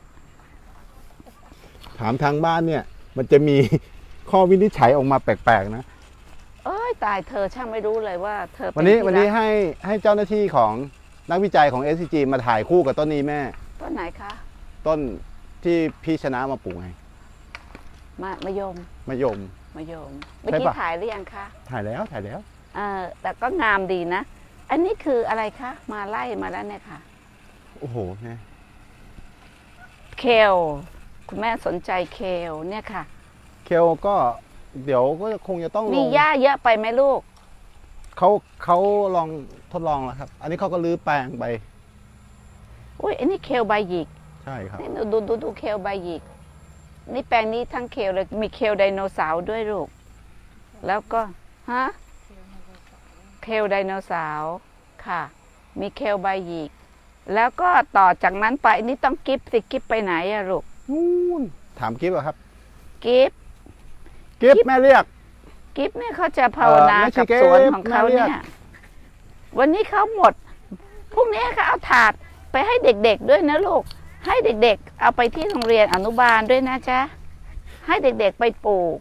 ถามทางบ้านเนี่ย มันจะมี ข้อวินิจฉัยออกมาแปลกๆนะเอ้ยตายเธอช่างไม่รู้เลยว่า เธอเป็วันนี้ที่วันนี้รักให้ให้เจ้าหน้าที่ของนักวิจัยของ เอส ซี จี มาถ่ายคู่กับต้นนี้แม่ต้นไหนคะต้นที่พี่ชนะมาปลูกไงมามะยมมะยมมะยมเมื่อใช่กี้ปะถ่ายหรือยังคะถ่ายแล้วถ่ายแล้วเออแต่ก็งามดีนะ อันนี้คืออะไรคะ มาไล่มาแล้วเนี่ยค่ะโอ้โหแม่เคล คุณแม่สนใจเคลเนี่ยค่ะเคลก็เดี๋ยวก็คงจะต้องลมีงหญ้าเยอะไปไหมลูกเขาเขาลองทดลองแล้วครับ อันนี้เขาก็รื้อแปลงไปอุ้ยอันนี้เคลใบหยิกใช่ครับนี่ดูดูดูเคลใบหยิก นี่แปลงนี้ทั้งเคลเลย มีเคลไดโนเสาร์ด้วยลูก แล้วก็ ฮะ เคลไดโนเสาร์ค่ะ มีเคลใบหยิก แล้วก็ต่อจากนั้นไปนี่ต้องกิฟสิกิฟไปไหนอะลูกนู่นถามกิฟต์เหรอครับกิฟกิฟต์แม่เรียกกิฟเนี่ยเขาจะภาวนาเออไม่ใช่กับสวนกิฟของเขาน่าเรียกเนี่ย วันนี้เขาหมด พรุ่งนี้เขาเอาถาดไปให้เด็กๆด้วยนะลูก ให้เด็กๆ เอาไปที่โรงเรียนอนุบาลด้วยนะจ๊ะ ให้เด็กๆไปปลูก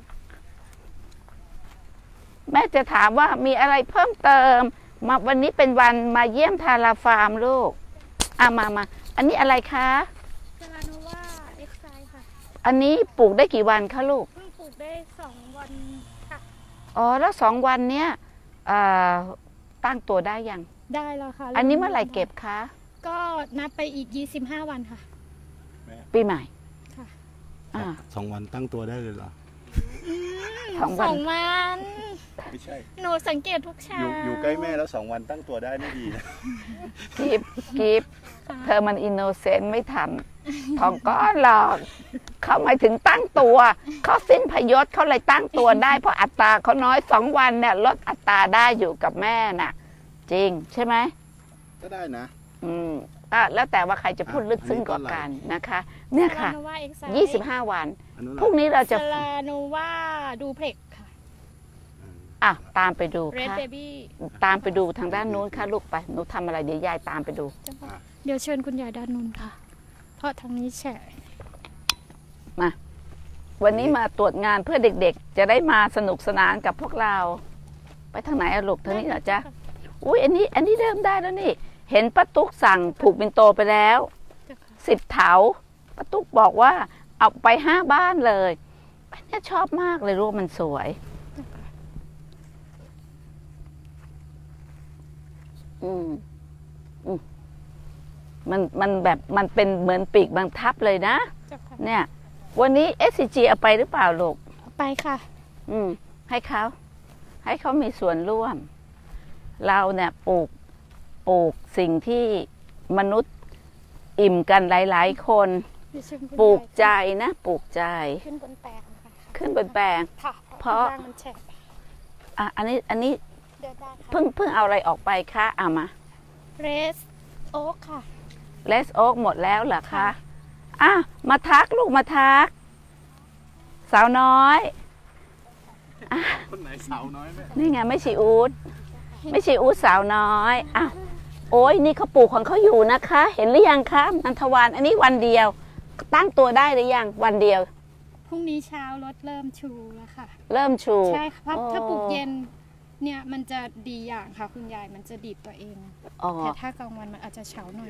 แม่จะถามว่ามีอะไรเพิ่มเติม มาวันนี้เป็นวันมาเยี่ยมทาราฟาร์มลูกอ่ะมามา อันนี้อะไรคะเซราโนวาเอ็กไซค่ะอันนี้ปลูกได้กี่วันคะลูกเพิ่งปลูกได้สองวันค่ะอ๋อ แล้วสองวันเนี้ยเอ่อตั้งตัวได้ยังได้แล้วค่ะอันนี้เมื่อไหร่เก็บคะก็นับไปอีกยี่สิบห้าวันค่ะปีใหม่ค่ะอ่าสองวันตั้งตัวได้เลยเหรอสองวันสองวันไม่ใช่หนูสังเกตทุกเช้าอยู่อยู่ใกล้แม่แล้วสองวันตั้งตัวได้ไม่ดีนะกิฟกิฟเธอมันอินโนเซนต์ไม่ทันทองก้อนหรอกเขาหมายถึงตั้งตัว เขาสิ้นพยศเขาเลยตั้งตัวได้ เพราะอัตราเขาน้อยสองวันเนี่ยลดอัตราได้อยู่กับแม่น่ะ จริงใช่ไหมก็ได้นะอืมก็แล้วแต่ว่าใครจะพูดลึกซึ้งกว่ากันนะคะ เนี่ยเซราค่ะโนวาเอ็กไซยี่สิบห้าวันอันนู้นพรุ่งนี้เราเซจะราโนวาดูเพล็กค่ะอ่ะตามไปดูเรดค่ะเบบี้ตามไปดูทางด้านนู้นค่ะลูกไปหนูทำอะไรเดี๋ยวยายตามไปดูเดี๋ยวเชิญคุณยายด้านนู้นค่ะ เพราะทางนี้แฉะมาวันนี้มาตรวจงานเพื่อเด็กๆ จะได้มาสนุกสนานกับพวกเรา ไปทางไหนอะลูกทางนี้เหรอจ๊ะอุ้ยอันนี้อันนี้เริ่มได้แล้วนี่ เห็นป้าตุ๊กสั่งผูกปิ่นโตไปแล้วเจ้าค่ะสิบเถาป้าตุ๊กบอกว่าเอาไปห้าบ้านเลยอันนี้ชอบมากเลยรูปมันสวย อืมอืมมันมันแบบมันเป็นเหมือนปีกบังทับเลยนะเจ้าค่ะเนี่ย วันนี้ เอส ซี จี เอาไปหรือเปล่าลูกไปค่ะอืม ให้เขา ให้เขามีส่วนร่วม เราเนี่ยปลูกปลูกสิ่งที่มนุษย์อิ่มกันหลาย ๆ คนเดี๋ยวเชิญคุณปลูกยายใจนะปลูกใจขึ้นบนแปลงค่ะขึ้นบนแปลงค่ะเพราะข้งล่างมันแฉะอ่ะอันนี้อันนี้เดินได้ค่ะเพิ่งเพิ่งเอาอะไรออกไปคะอ่ะมาเรสโอ๊กค่ะเลสโอ๊กหมดแล้วเหรอคะค่ะอ่ะมาทักลูกมาทัก สาวน้อยคนไหนสาวน้อยแม่นี่ไงไม่ใช่อูดไม่ใช่อูดสาวน้อยอ่ะโอ้ยนี่เขาปลูกของเขาอยู่นะคะ เห็นหรือยังคะนันทวานอันนี้วันเดียว ตั้งตัวได้หรือยังวันเดียวพรุ่งนี้เช้ารถเริ่มชูแล้วค่ะเริ่มชูใช่ค่ะเพราะอ๋อถ้าปลูกเย็นเนี่ยมันจะดีอย่างค่ะ คุณยายมันจะดีดตัวเองอ๋อแต่ถ้ากลางวันมันอาจจะเฉาหน่อยค่ะ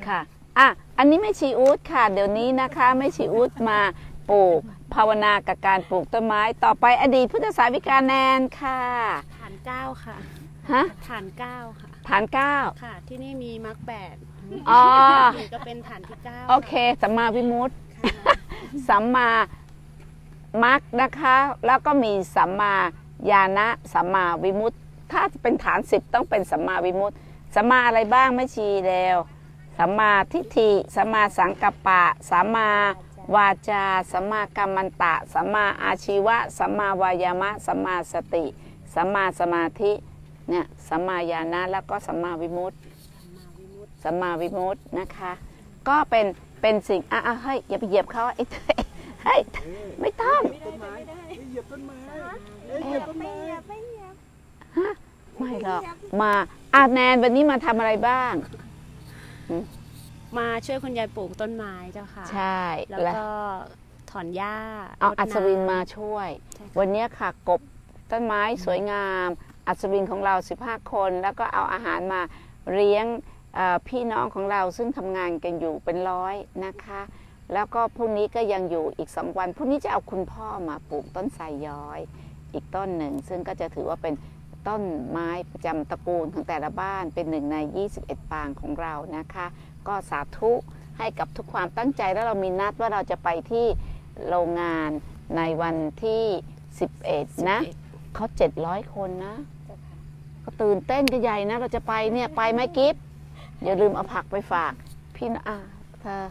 อ่ะอันนี้ไม่ชีอูดค่ะเดี๋ยวนี้นะคะไม่ชีอูดมาปลูกภาวนากับการปลูกต้นไม้ต่อไปอดีตพุทธสาวิกาแนนค่ะฐานเก้าค่ะฮะฐานเก้าค่ะฐานเก้าค่ะที่นี่มีมรรคแปดอ๋อก็เป็นฐานที่เก้าโอเคสัมมาวิมุตติสัมมามัคนะคะแล้วก็มีสัมมาญาณะสัมมาวิมุตติถ้าเป็นฐานสิบต้องเป็นสัมมาวิมุตติสัมมาอะไรบ้างไม่ชี้แล้วสัมมาทิฏฐิสัมมาสังกัปปะสัมมาวาจาสัมมากัมมันตะสัมมาอาชีวะสัมมาวายามะสัมมาสติสัมมาสมาธิเนี่ยสัมมาญาณะแล้วก็สัมมาวิมุตติสัมมาวิมุตตินะคะก็เป็นเป็นสิ่งอ่ะเฮ้ยอย่าไปเหยียบเขาไอ้เฮ้ยไม่ต้องเหยียบต้นไม้เหยียบต้นไม้ฮะไม่หรอกมาอาแนนวันนี้มาทำอะไรบ้างมาช่วยคุณยายปลูกต้นไม้เจ้าค่ะใช่แล้วก็ถอนหญ้าเอาอัศวินมาช่วยวันนี้ค่ะกบต้นไม้สวยงามอัศวินของเราสิบห้าคนแล้วก็เอาอาหารมาเลี้ยงพี่น้องของเราซึ่งทำงานกันอยู่เป็นร้อยนะคะแล้วก็พรุ่งนี้ก็ยังอยู่อีกสองวันพรุ่งนี้จะเอาคุณพ่อมาปลูกต้นไทรย้อยอีกต้นหนึ่งซึ่งก็จะถือว่าเป็นต้นไม้ประจำตระกูลของแต่ละบ้านเป็นหนึ่งในยี่สิบเอ็ดปางของเรานะคะก็สาธุให้กับทุกความตั้งใจแล้วเรามีนัดว่าเราจะไปที่โรงงานในวันที่สิบเอ็ดนะเขาเจ็ดร้อยคนนะก็ตื่นเต้นกันใหญ่นะเราจะไปเนี่ยไปไหมกิฟต์อย่าลืมเอาผักไปฝากพี่นะอ่ะเธอ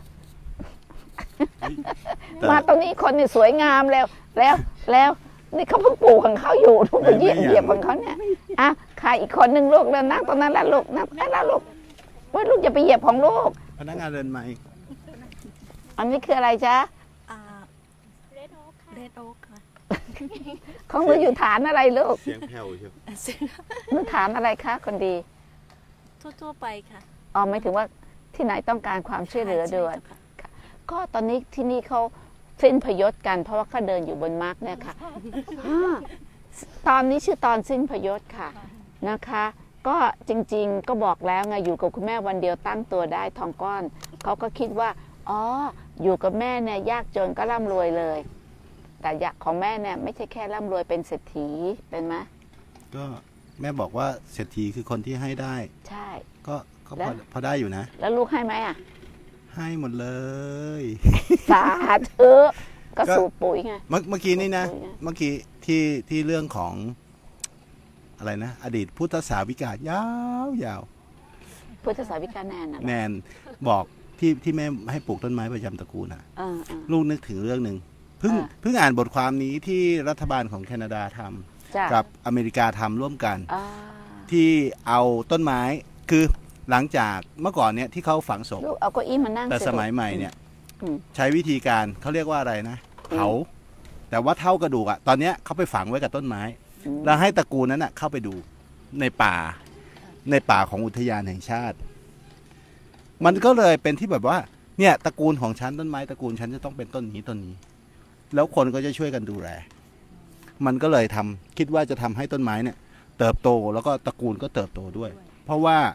มาตรงนี้คนนี่สวยงามแล้วแล้วแล้วนี่เขาเพิ่งปลูกของเขาอยู่ทุกคนเหยียบเหยียบของเขาเนี่ยอ่ะใครอีกคนหนึ่งลูกแล้วนั่งตรงนั้นแล้วลูกนั่งแล้วลูกว่าลูกอย่าไปเหยียบของลูกพนักงานเดินใหม่อันนี้คืออะไรจ๊ะเรดโอ๊กค่ะเรดโอ๊กค่ะของหนูอยู่ฐานอะไรลูกเสียงแผ่วใช่ไหมหนูฐานอะไรคะคนดีทั่วๆไปค่ะอ๋อหมายถึงว่าที่ไหนต้องการความช่วยเหลือด่วนก็ตอนนี้ที่นี่เขาสิ้นพยศกันเพราะว่าเขาเดินอยู่บนมาร์กเนี่ยค่ะตอนนี้ชื่อตอนสิ้นพยศค่ะนะคะก็จริงๆก็บอกแล้วไงอยู่กับคุณแม่วันเดียวตั้งตัวได้ทองก้อนเขาก็คิดว่าอ๋ออยู่กับแม่เนี่ยยากจนก็ร่ำรวยเลยแต่อยากของแม่เนี่ยไม่ใช่แค่ร่ำรวยเป็นเศรษฐีเป็นไหมก็แม่บอกว่าเศรษฐีคือคนที่ให้ได้ใช่ก็ก็พอพอได้อยู่นะแล้วลูกให้ไหมอ่ะให้หมดเลยสาธุก็สูบปุ๋ยไงเมื่อกี้นี่นะเมื่อกี้ที่ที่เรื่องของอะไรนะอดีตพุทธสาวิกายาวยาวพุทธสาวิกาแนนแนนบอกที่ที่แม่ให้ปลูกต้นไม้ประจำตระกูลนะลูกนึกถึงเรื่องหนึ่งเพิ่งเพิ่งอ่านบทความนี้ที่รัฐบาลของแคนาดาทำกับอเมริกาทำร่วมกันที่เอาต้นไม้คือหลังจากเมื่อก่อนเนี่ยที่เขาฝังศพเอาเก้าอี้มานั่งแต่สมัยใหม่เนี่ยใช้วิธีการเขาเรียกว่าอะไรนะเผาแต่ว่าเท่ากระดูกอะตอนนี้เขาไปฝังไว้กับต้นไม้แล้วให้ตระกูลนั้นอะเข้าไปดูในป่าในป่าของอุทยานแห่งชาติมันก็เลยเป็นที่แบบว่าเนี่ยตระกูลของฉันต้นไม้ตระกูลฉันจะต้องเป็นต้นนี้ต้นนี้แล้วคนก็จะช่วยกันดูแลมันก็เลยทำคิดว่าจะทำให้ต้นไม้เนี่ยเติบโตแล้วก็ตระกูลก็เติบโตด้วยเพราะว่า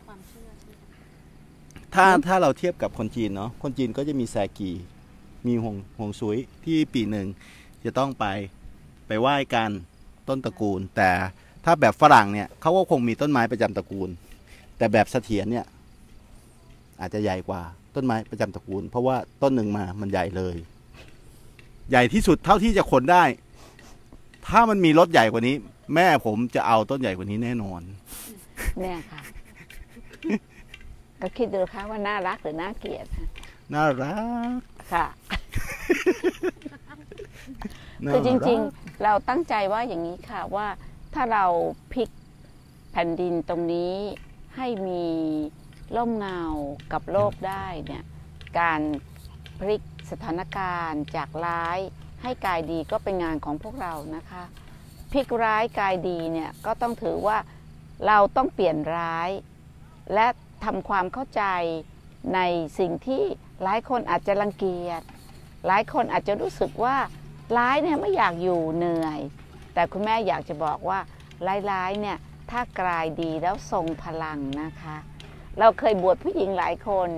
ถ้าถ้าเราเทียบกับคนจีนเนาะคนจีนก็จะมีแซกีมีหงหงซุยที่ปีหนึ่งจะต้องไปไปไหว้กันต้นตระกูลแต่ถ้าแบบฝรั่งเนี่ยเขาก็คงมีต้นไม้ประจำตระกูลแต่แบบเสถียรเนี่ยอาจจะใหญ่กว่าต้นไม้ประจำตระกูลเพราะว่าต้นหนึ่งมามันใหญ่เลยใหญ่ที่สุดเท่าที่จะขนได้ถ้ามันมีรถใหญ่กว่านี้แม่ผมจะเอาต้นใหญ่กว่านี้แน่นอนเนี่ยค่ะก็คิดดูค่ะว่าน่ารักหรือน่าเกลียดน่ารักค่ะคือจริงๆเราตั้งใจว่าอย่างนี้ค่ะว่าถ้าเราพลิกแผ่นดินตรงนี้ให้มีร่มเงากับโลกได้เนี่ยการพลิกสถานการณ์จากร้ายให้กายดีก็เป็นงานของพวกเรานะคะพลิกร้ายกายดีเนี่ยก็ต้องถือว่าเราต้องเปลี่ยนร้ายและทำความเข้าใจในสิ่งที่หลายคนอาจจะรังเกียจหลายคนอาจจะรู้สึกว่าร้ายเนี่ยไม่อยากอยู่เหนื่อยแต่คุณแม่อยากจะบอกว่าร้ายๆเนี่ยถ้ากายดีแล้วทรงพลังนะคะเราเคยบวชผู้หญิงหลายคน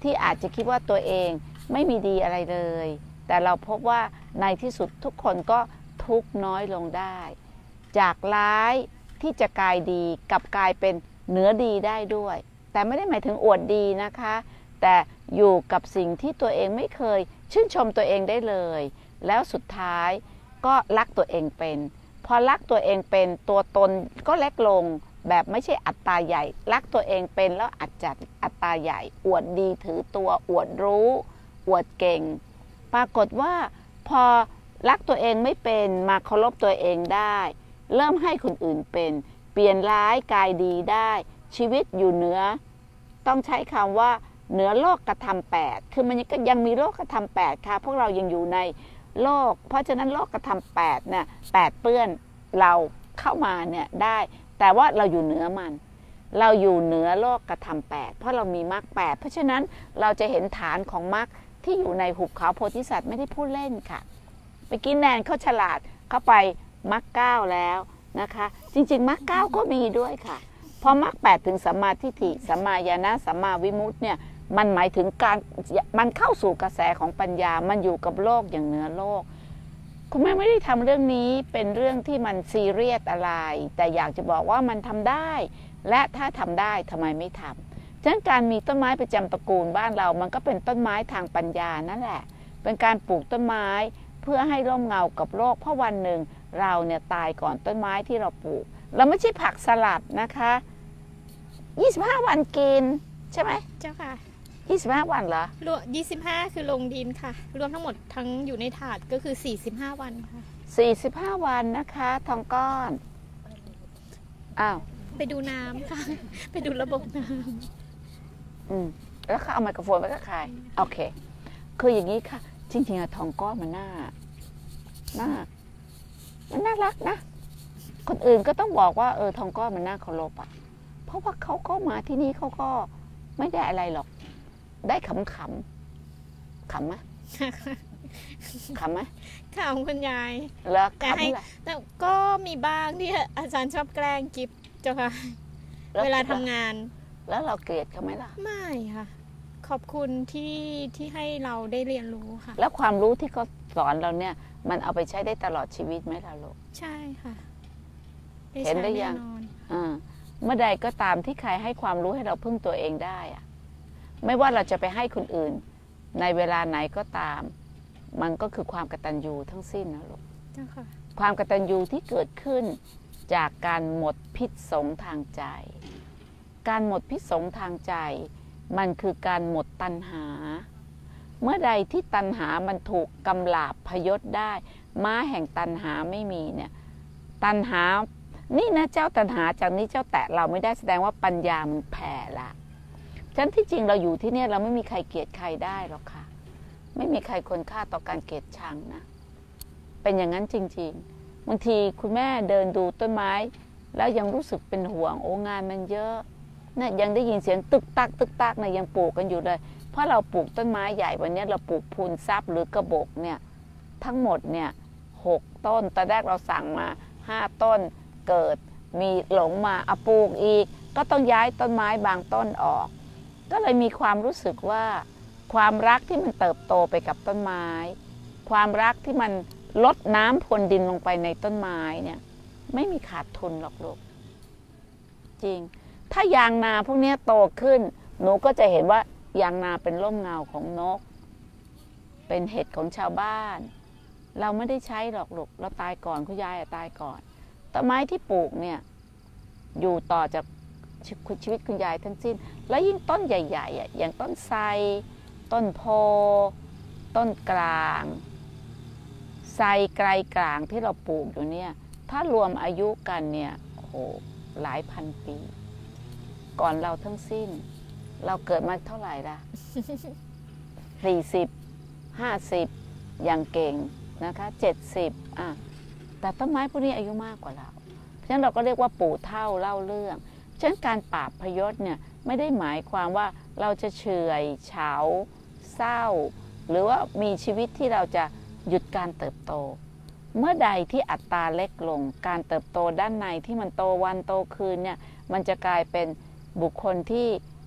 ที่อาจจะคิดว่าตัวเองไม่มีดีอะไรเลย แต่เราพบว่าในที่สุดทุกคนก็ทุกข์น้อยลงได้ จากร้ายที่จะกลายดีกลับกลายเป็นเหนือดีได้ด้วย แต่ไม่ได้หมายถึงอวดดีนะคะ แต่อยู่กับสิ่งที่ตัวเองไม่เคยชื่นชมตัวเองได้เลยแล้วสุดท้ายก็รักตัวเองเป็นพอรักตัวเองเป็นตัวตนก็เล็กลงแบบไม่ใช่อัตตาใหญ่รักตัวเองเป็นแล้วอัดจัดอัตตาใหญ่อวดดีถือตัวอวดรู้อวดเก่งปรากฏว่าพอรักตัวเองไม่เป็นมาเคารพตัวเองได้เริ่มให้คนอื่นเป็นเปลี่ยนร้ายกายดีได้ชีวิตอยู่เหนือต้องใช้คำว่าเหนือโลกกระทำแปดคือมันก็ยังมีโลกกระทำแปดค่ะพวกเรายังอยู่ในโลกเพราะฉะนั้นโลกกระทำแปดเนี่ยแปดเปื้อนเราเข้ามาเนี่ยได้แต่ว่าเราอยู่เหนือมันเราอยู่เหนือโลกกระทำแปดเพราะเรามีมรรคแปดเพราะฉะนั้นเราจะเห็นฐานของมรรคที่อยู่ในหุบเขาโพธิสัตว์ไม่ได้พูดเล่นค่ะไปกินแนนเขาฉลาดเข้าไปมรรคเก้าแล้วนะคะจริงๆมรรคเก้าก็มีด้วยค่ะพอมรรคแปดถึงสัมมาทิฏฐิสัมมาญาณสัมมาวิมุตติเนี่ยมันหมายถึงการมันเข้าสู่กระแสของปัญญามันอยู่กับโลกอย่างเหนือโลกคุณแม่ไม่ได้ทำเรื่องนี้เป็นเรื่องที่มันซีเรียสอะไรแต่อยากจะบอกว่ามันทำได้และถ้าทำได้ทำไมไม่ทำฉะนั้นการมีต้นไม้ประจำตระกูลบ้านเรามันก็เป็นต้นไม้ทางปัญญานั่นแหละเป็นการปลูกต้นไม้เพื่อให้ร่มเงากับโลกเพราะวันหนึ่งเราเนี่ยตายก่อนต้นไม้ที่เราปลูกเราไม่ใช่ผักสลัดนะคะยี่สิบห้าวันกินใช่ไหมเจ้าค่ะยี่สิบห้าวันเหรอรวมยี่สิบห้าคือลงดินค่ะรวมทั้งหมดทั้งอยู่ในถาดก็คือสี่สิบห้าวันค่ะสี่สิบห้าวันนะคะทองก้อนอ้าวไปดูน้ำค่ะไปดูระบบน้ำอืมแล้วเขาเอาไมโครโฟนไปก็ใครโอเคคืออย่างนี้ค่ะจริงๆอะทองก้อนมันน่าน่ามันน่ารักนะคนอื่นก็ต้องบอกว่าเออทองก้อนมันน่าเคารพอะเพราะว่าเขาก็มาที่นี่เขาก็ไม่ได้อะไรหรอกได้ขำขำขำไหมขำไหมขำคุณยายแล้วแต่ให้แต่ก็มีบ้างที่อาจารย์ชอบแกล้งกิฟเจ้าค่ะเวลาทำงานแล้วเราเกลียดเขาไหมล่ะไม่ค่ะขอบคุณที่ที่ให้เราได้เรียนรู้ค่ะแล้วความรู้ที่เขาสอนเราเนี่ยมันเอาไปใช้ได้ตลอดชีวิตไหมล่ะลูกใช่ค่ะเห็นได้ยังอ่าเมื่อใดก็ตามที่ใครให้ความรู้ให้เราพึ่งตัวเองได้อะไม่ว่าเราจะไปให้คนอื่นในเวลาไหนก็ตามมันก็คือความกตัญญูทั้งสิ้นนะลูกความกตัญญูที่เกิดขึ้นจากการหมดพิษสงทางใจการหมดพิษสงทางใจมันคือการหมดตัณหาเมื่อใดที่ตัณหามันถูกกำลาบพยศได้ม้าแห่งตัณหาไม่มีเนี่ยตัณหานี่นะเจ้าตัณหาจากนี้เจ้าแตะเราไม่ได้แสดงว่าปัญญามันแผ่ละฉะนั้นที่จริงเราอยู่ที่นี่เราไม่มีใครเกลียดใครได้หรอกค่ะไม่มีใครควรค่าต่อการเกลียดชังนะเป็นอย่างนั้นจริงๆบางทีคุณแม่เดินดูต้นไม้แล้วยังรู้สึกเป็นห่วงโอ้งานมันเยอะเนี่ยยังได้ยินเสียงตึกตักตึกตักเนี่ยยังปลูกกันอยู่เลยเพราะเราปลูกต้นไม้ใหญ่วันนี้เราปลูกพูนทรัพย์หรือกระบอกเนี่ยทั้งหมดเนี่ยหกต้นตอนแรกเราสั่งมาห้าต้นเกิดมีหลงมาเอาปลูกอีกก็ต้องย้ายต้นไม้บางต้นออกก็เลยมีความรู้สึกว่าความรักที่มันเติบโตไปกับต้นไม้ความรักที่มันลดน้ำพรวนดินลงไปในต้นไม้เนี่ยไม่มีขาดทุนหรอกลูกจริงถ้ายางนาพวกนี้โตขึ้นหนูก็จะเห็นว่ายางนาเป็นร่มเงาของนกเป็นเห็ดของชาวบ้านเราไม่ได้ใช้หรอกลูกเราตายก่อนคุณยายตายก่อนต้นไม้ที่ปลูกเนี่ยอยู่ต่อจากชีวิตคุณยายทั้งสิ้นแล้วยิ่งต้นใหญ่ๆอย่างต้นไทรต้นโพต้นกลางไทรไกลกลางที่เราปลูกอยู่เนี่ยถ้ารวมอายุกันเนี่ยโอ้โหหลายพันปีก่อนเราทั้งสิ้นเราเกิดมาเท่าไหร่ล่ะสี่สิบห้าสิบอย่างเก่งนะคะเจ็ดสิบอ่ะแต่ต้นไม้พวกนี้อายุมากกว่าเราเพราะฉะนั้นเราก็เรียกว่าปู่เฒ่าเล่าเรื่องฉะนั้นการปราบพยศเนี่ยไม่ได้หมายความว่าเราจะเฉยเฉาเศร้าหรือว่ามีชีวิตที่เราจะหยุดการเติบโตเมื่อใดที่อัตราเล็กลงการเติบโตด้านในที่มันโตวันโตคืนเนี่ยมันจะกลายเป็นบุคคลที่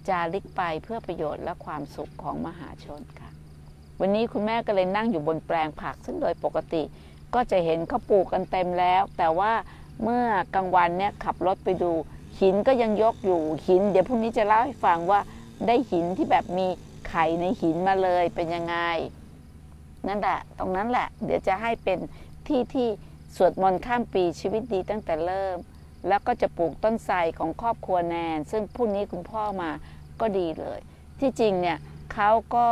จาริกไปเพื่อประโยชน์และความสุขของมหาชนค่ะวันนี้คุณแม่ก็เลยนั่งอยู่บนแปลงผักซึ่งโดยปกติก็จะเห็นเขาปลูกกันเต็มแล้วแต่ว่าเมื่อกลางวันเนี่ยขับรถไปดูหินก็ยังยกอยู่หินเดี๋ยวพรุ่งนี้จะเล่าให้ฟังว่าได้หินที่แบบมีไข่ในหินมาเลยเป็นยังไงนั่นแหละตรงนั้นแหละเดี๋ยวจะให้เป็นที่ที่สวดมนต์ข้ามปีชีวิตดีตั้งแต่เริ่มแล้วก็จะปลูกต้นไทรของครอบครัวแนนซึ่งพรุ่งนี้คุณพ่อมาก็ดีเลยที่จริงเนี่ยเขาก็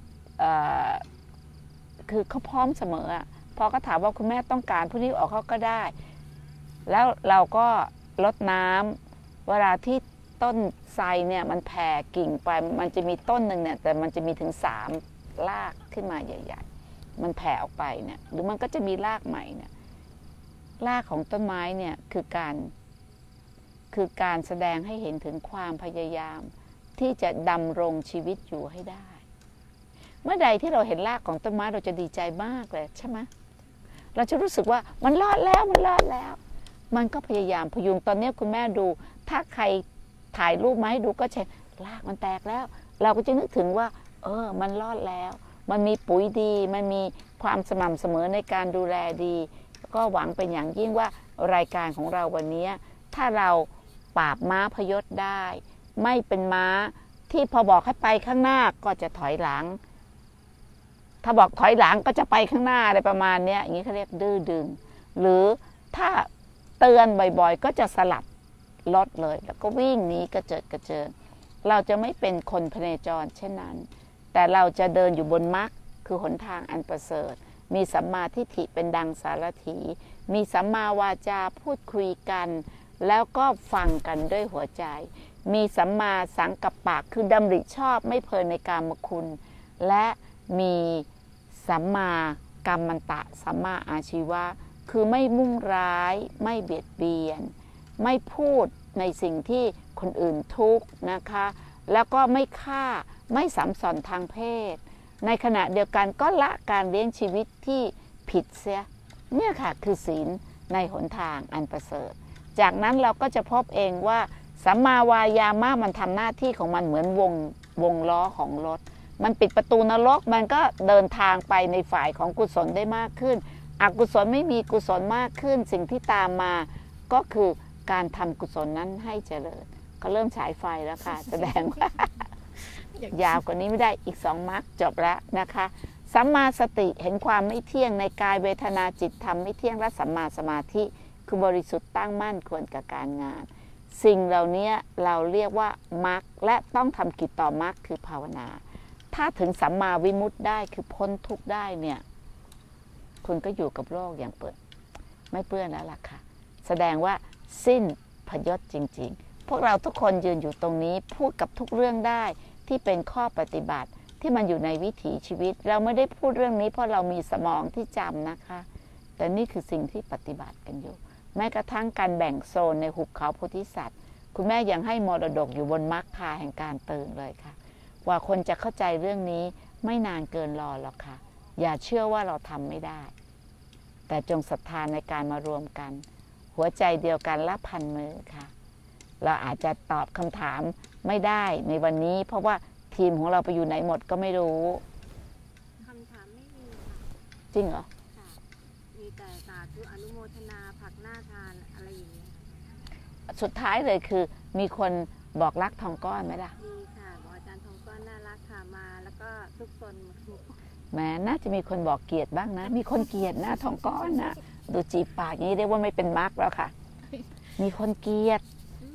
คือเขาพร้อมเสมอพอก็ถามว่าคุณแม่ต้องการพรุ่งนี้ออกเขาก็ได้แล้วเราก็รดน้ำเวลาที่ต้นไทรเนี่ยมันแผ่กิ่งไปมันจะมีต้นหนึ่งเนี่ยแต่มันจะมีถึงสามรากขึ้นมาใหญ่ๆมันแผ่ออกไปเนี่ยหรือมันก็จะมีรากใหม่เนี่ยรากของต้นไม้เนี่ยคือการคือการแสดงให้เห็นถึงความพยายามที่จะดำรงชีวิตอยู่ให้ได้เมื่อใดที่เราเห็นรากของต้นไม้เราจะดีใจมากเลยใช่ไหมเราจะรู้สึกว่ามันรอดแล้วมันรอดแล้วมันก็พยายามพยุงตอนนี้คุณแม่ดูถ้าใครถ่ายรูปมาให้ดูก็ใช่รากมันแตกแล้วเราก็จะนึกถึงว่าเออมันรอดแล้วมันมีปุ๋ยดีมันมีความสม่ำเสมอในการดูแลดีก็หวังเป็นอย่างยิ่งว่ารายการของเราวันนี้ถ้าเราปราบม้าพยศได้ไม่เป็นม้าที่พอบอกให้ไปข้างหน้าก็จะถอยหลังถ้าบอกถอยหลังก็จะไปข้างหน้าอะไรประมาณนี้อย่างนี้เขาเรียกดื้อดึงหรือถ้าเตือนบ่อยๆก็จะสลับรถเลยแล้วก็วิ่งหนีกระเจิดกระเจิงเราจะไม่เป็นคนพเนจรเช่นนั้นแต่เราจะเดินอยู่บนมรรคคือหนทางอันประเสริฐมีสัมมาทิฏฐิเป็นดังสารถีมีสัมมาวาจาพูดคุยกันแล้วก็ฟังกันด้วยหัวใจมีสัมมาสังกัปปะคือดำริชอบไม่เพลินในกามคุณและมีสัมมากัมมันตะสัมมาอาชีวะคือไม่มุ่งร้ายไม่เบียดเบียนไม่พูดในสิ่งที่คนอื่นทุกข์นะคะแล้วก็ไม่ฆ่าไม่สัมสอนทางเพศในขณะเดียวกันก็ละการเลี้ยงชีวิตที่ผิดเสียเนี่ยค่ะคือศีลในหนทางอันประเสริฐจากนั้นเราก็จะพบเองว่าสัมมาวายามะมันทำหน้าที่ของมันเหมือนวงวงล้อของรถมันปิดประตูนรกมันก็เดินทางไปในฝ่ายของกุศลได้มากขึ้นอกุศลไม่มีกุศลมากขึ้นสิ่งที่ตามมาก็คือการทำกุศลนั้นให้เจริญก็เริ่มฉายไฟแล้วค่ะ แสดงว่ายาวกว่านี้ไม่ได้อีกสองมรรคจบแล้วนะคะสัมมาสติเห็นความไม่เที่ยงในกายเวทนาจิตธรรมไม่เที่ยงและสัมมาสมาธิคือบริสุทธิ์ตั้งมั่นควรกับการงานสิ่งเหล่านี้เราเรียกว่ามรรคและต้องทำกิจต่อมรรคคือภาวนาถ้าถึงสัมมาวิมุตติได้คือพ้นทุกข์ได้เนี่ยคุณก็อยู่กับโลกอย่างเปิดไม่เปื้อนแล้วล่ะค่ะแสดงว่าสิ้นพยศจริงๆพวกเราทุกคนยืนอยู่ตรงนี้พูดกับทุกเรื่องได้ที่เป็นข้อปฏิบัติที่มันอยู่ในวิถีชีวิตเราไม่ได้พูดเรื่องนี้เพราะเรามีสมองที่จำนะคะแต่นี่คือสิ่งที่ปฏิบัติกันอยู่แม้กระทั่งการแบ่งโซนในหุบเขาโพธิสัตว์คุณแม่ยังให้มรดกอยู่บนมรรคาแห่งการตื่นเลยค่ะว่าคนจะเข้าใจเรื่องนี้ไม่นานเกินรอหรอกค่ะอย่าเชื่อว่าเราทำไม่ได้แต่จงศรัทธาในการมารวมกันหัวใจเดียวกันและพันมือค่ะเราอาจจะตอบคำถามไม่ได้ในวันนี้เพราะว่าทีมของเราไปอยู่ไหนหมดก็ไม่รู้คำถามไม่มีค่ะจริงเหรอค่ะมีแต่สาธุอนุโมทนาผักหน้าทานอะไรอย่างนี้สุดท้ายเลยคือมีคนบอกรักทองก้อนไหมล่ะมีค่ะบอกอาจารย์ทองก้อนน่ารักค่ะมาแล้วก็ทุกคนแม้น่าจะมีคนบอกเกลียดบ้างนะมีคนเกลียดนะทองก้อนนะดูจีบปากอย่างนี้เรียกว่าไม่เป็นมาร์กแล้วค่ะมีคนเกลียด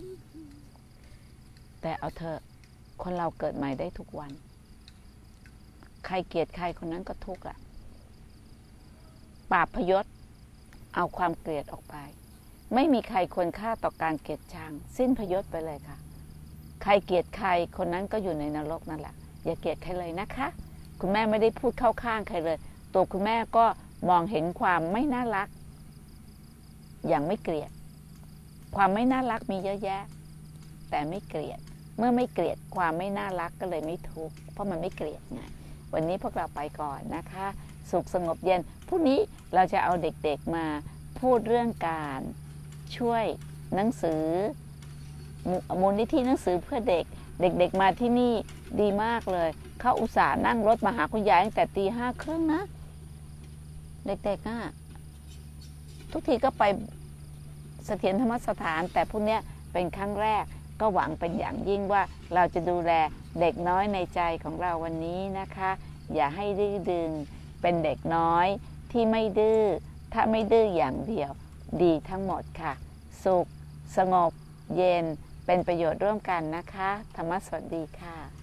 แต่เอาเถอะคนเราเกิดใหม่ได้ทุกวันใครเกลียดใครคนนั้นก็ทุกข์อ่ะปราบพยศเอาความเกลียดออกไปไม่มีใครควรค่าต่อการเกลียดชังสิ้นพยศไปเลยค่ะใครเกลียดใครคนนั้นก็อยู่ในนรกนั่นแหละอย่าเกลียดใครเลยนะคะคุณแม่ไม่ได้พูดเข้าข้างใครเลยตัวคุณแม่ก็มองเห็นความไม่น่ารักอย่างไม่เกลียดความไม่น่ารักมีเยอะแยะแต่ไม่เกลียดเมื่อไม่เกลียดความไม่น่ารักก็เลยไม่ทุกข์เพราะมันไม่เกลียดไงวันนี้พวกเราไปก่อนนะคะสุขสงบเย็นพรุ่งนี้เราจะเอาเด็กๆมาพูดเรื่องการช่วยหนังสือมูลนิธิหนังสือเพื่อเด็กเด็กๆมาที่นี่ดีมากเลยเขาอุตส่าห์นั่งรถมาหาคุณยายตั้งแต่ตีห้าครึ่งนะเด็กๆอ่ะทุกทีก็ไปเสถียรธรรมสถานแต่พวกเนี้ยเป็นครั้งแรกก็หวังเป็นอย่างยิ่งว่าเราจะดูแลเด็กน้อยในใจของเราวันนี้นะคะอย่าให้ดื้อดึงเป็นเด็กน้อยที่ไม่ดื้อถ้าไม่ดื้ออย่างเดียวดีทั้งหมดค่ะสุขสงบเย็นเป็นประโยชน์ร่วมกันนะคะธรรมะสวัสดีค่ะ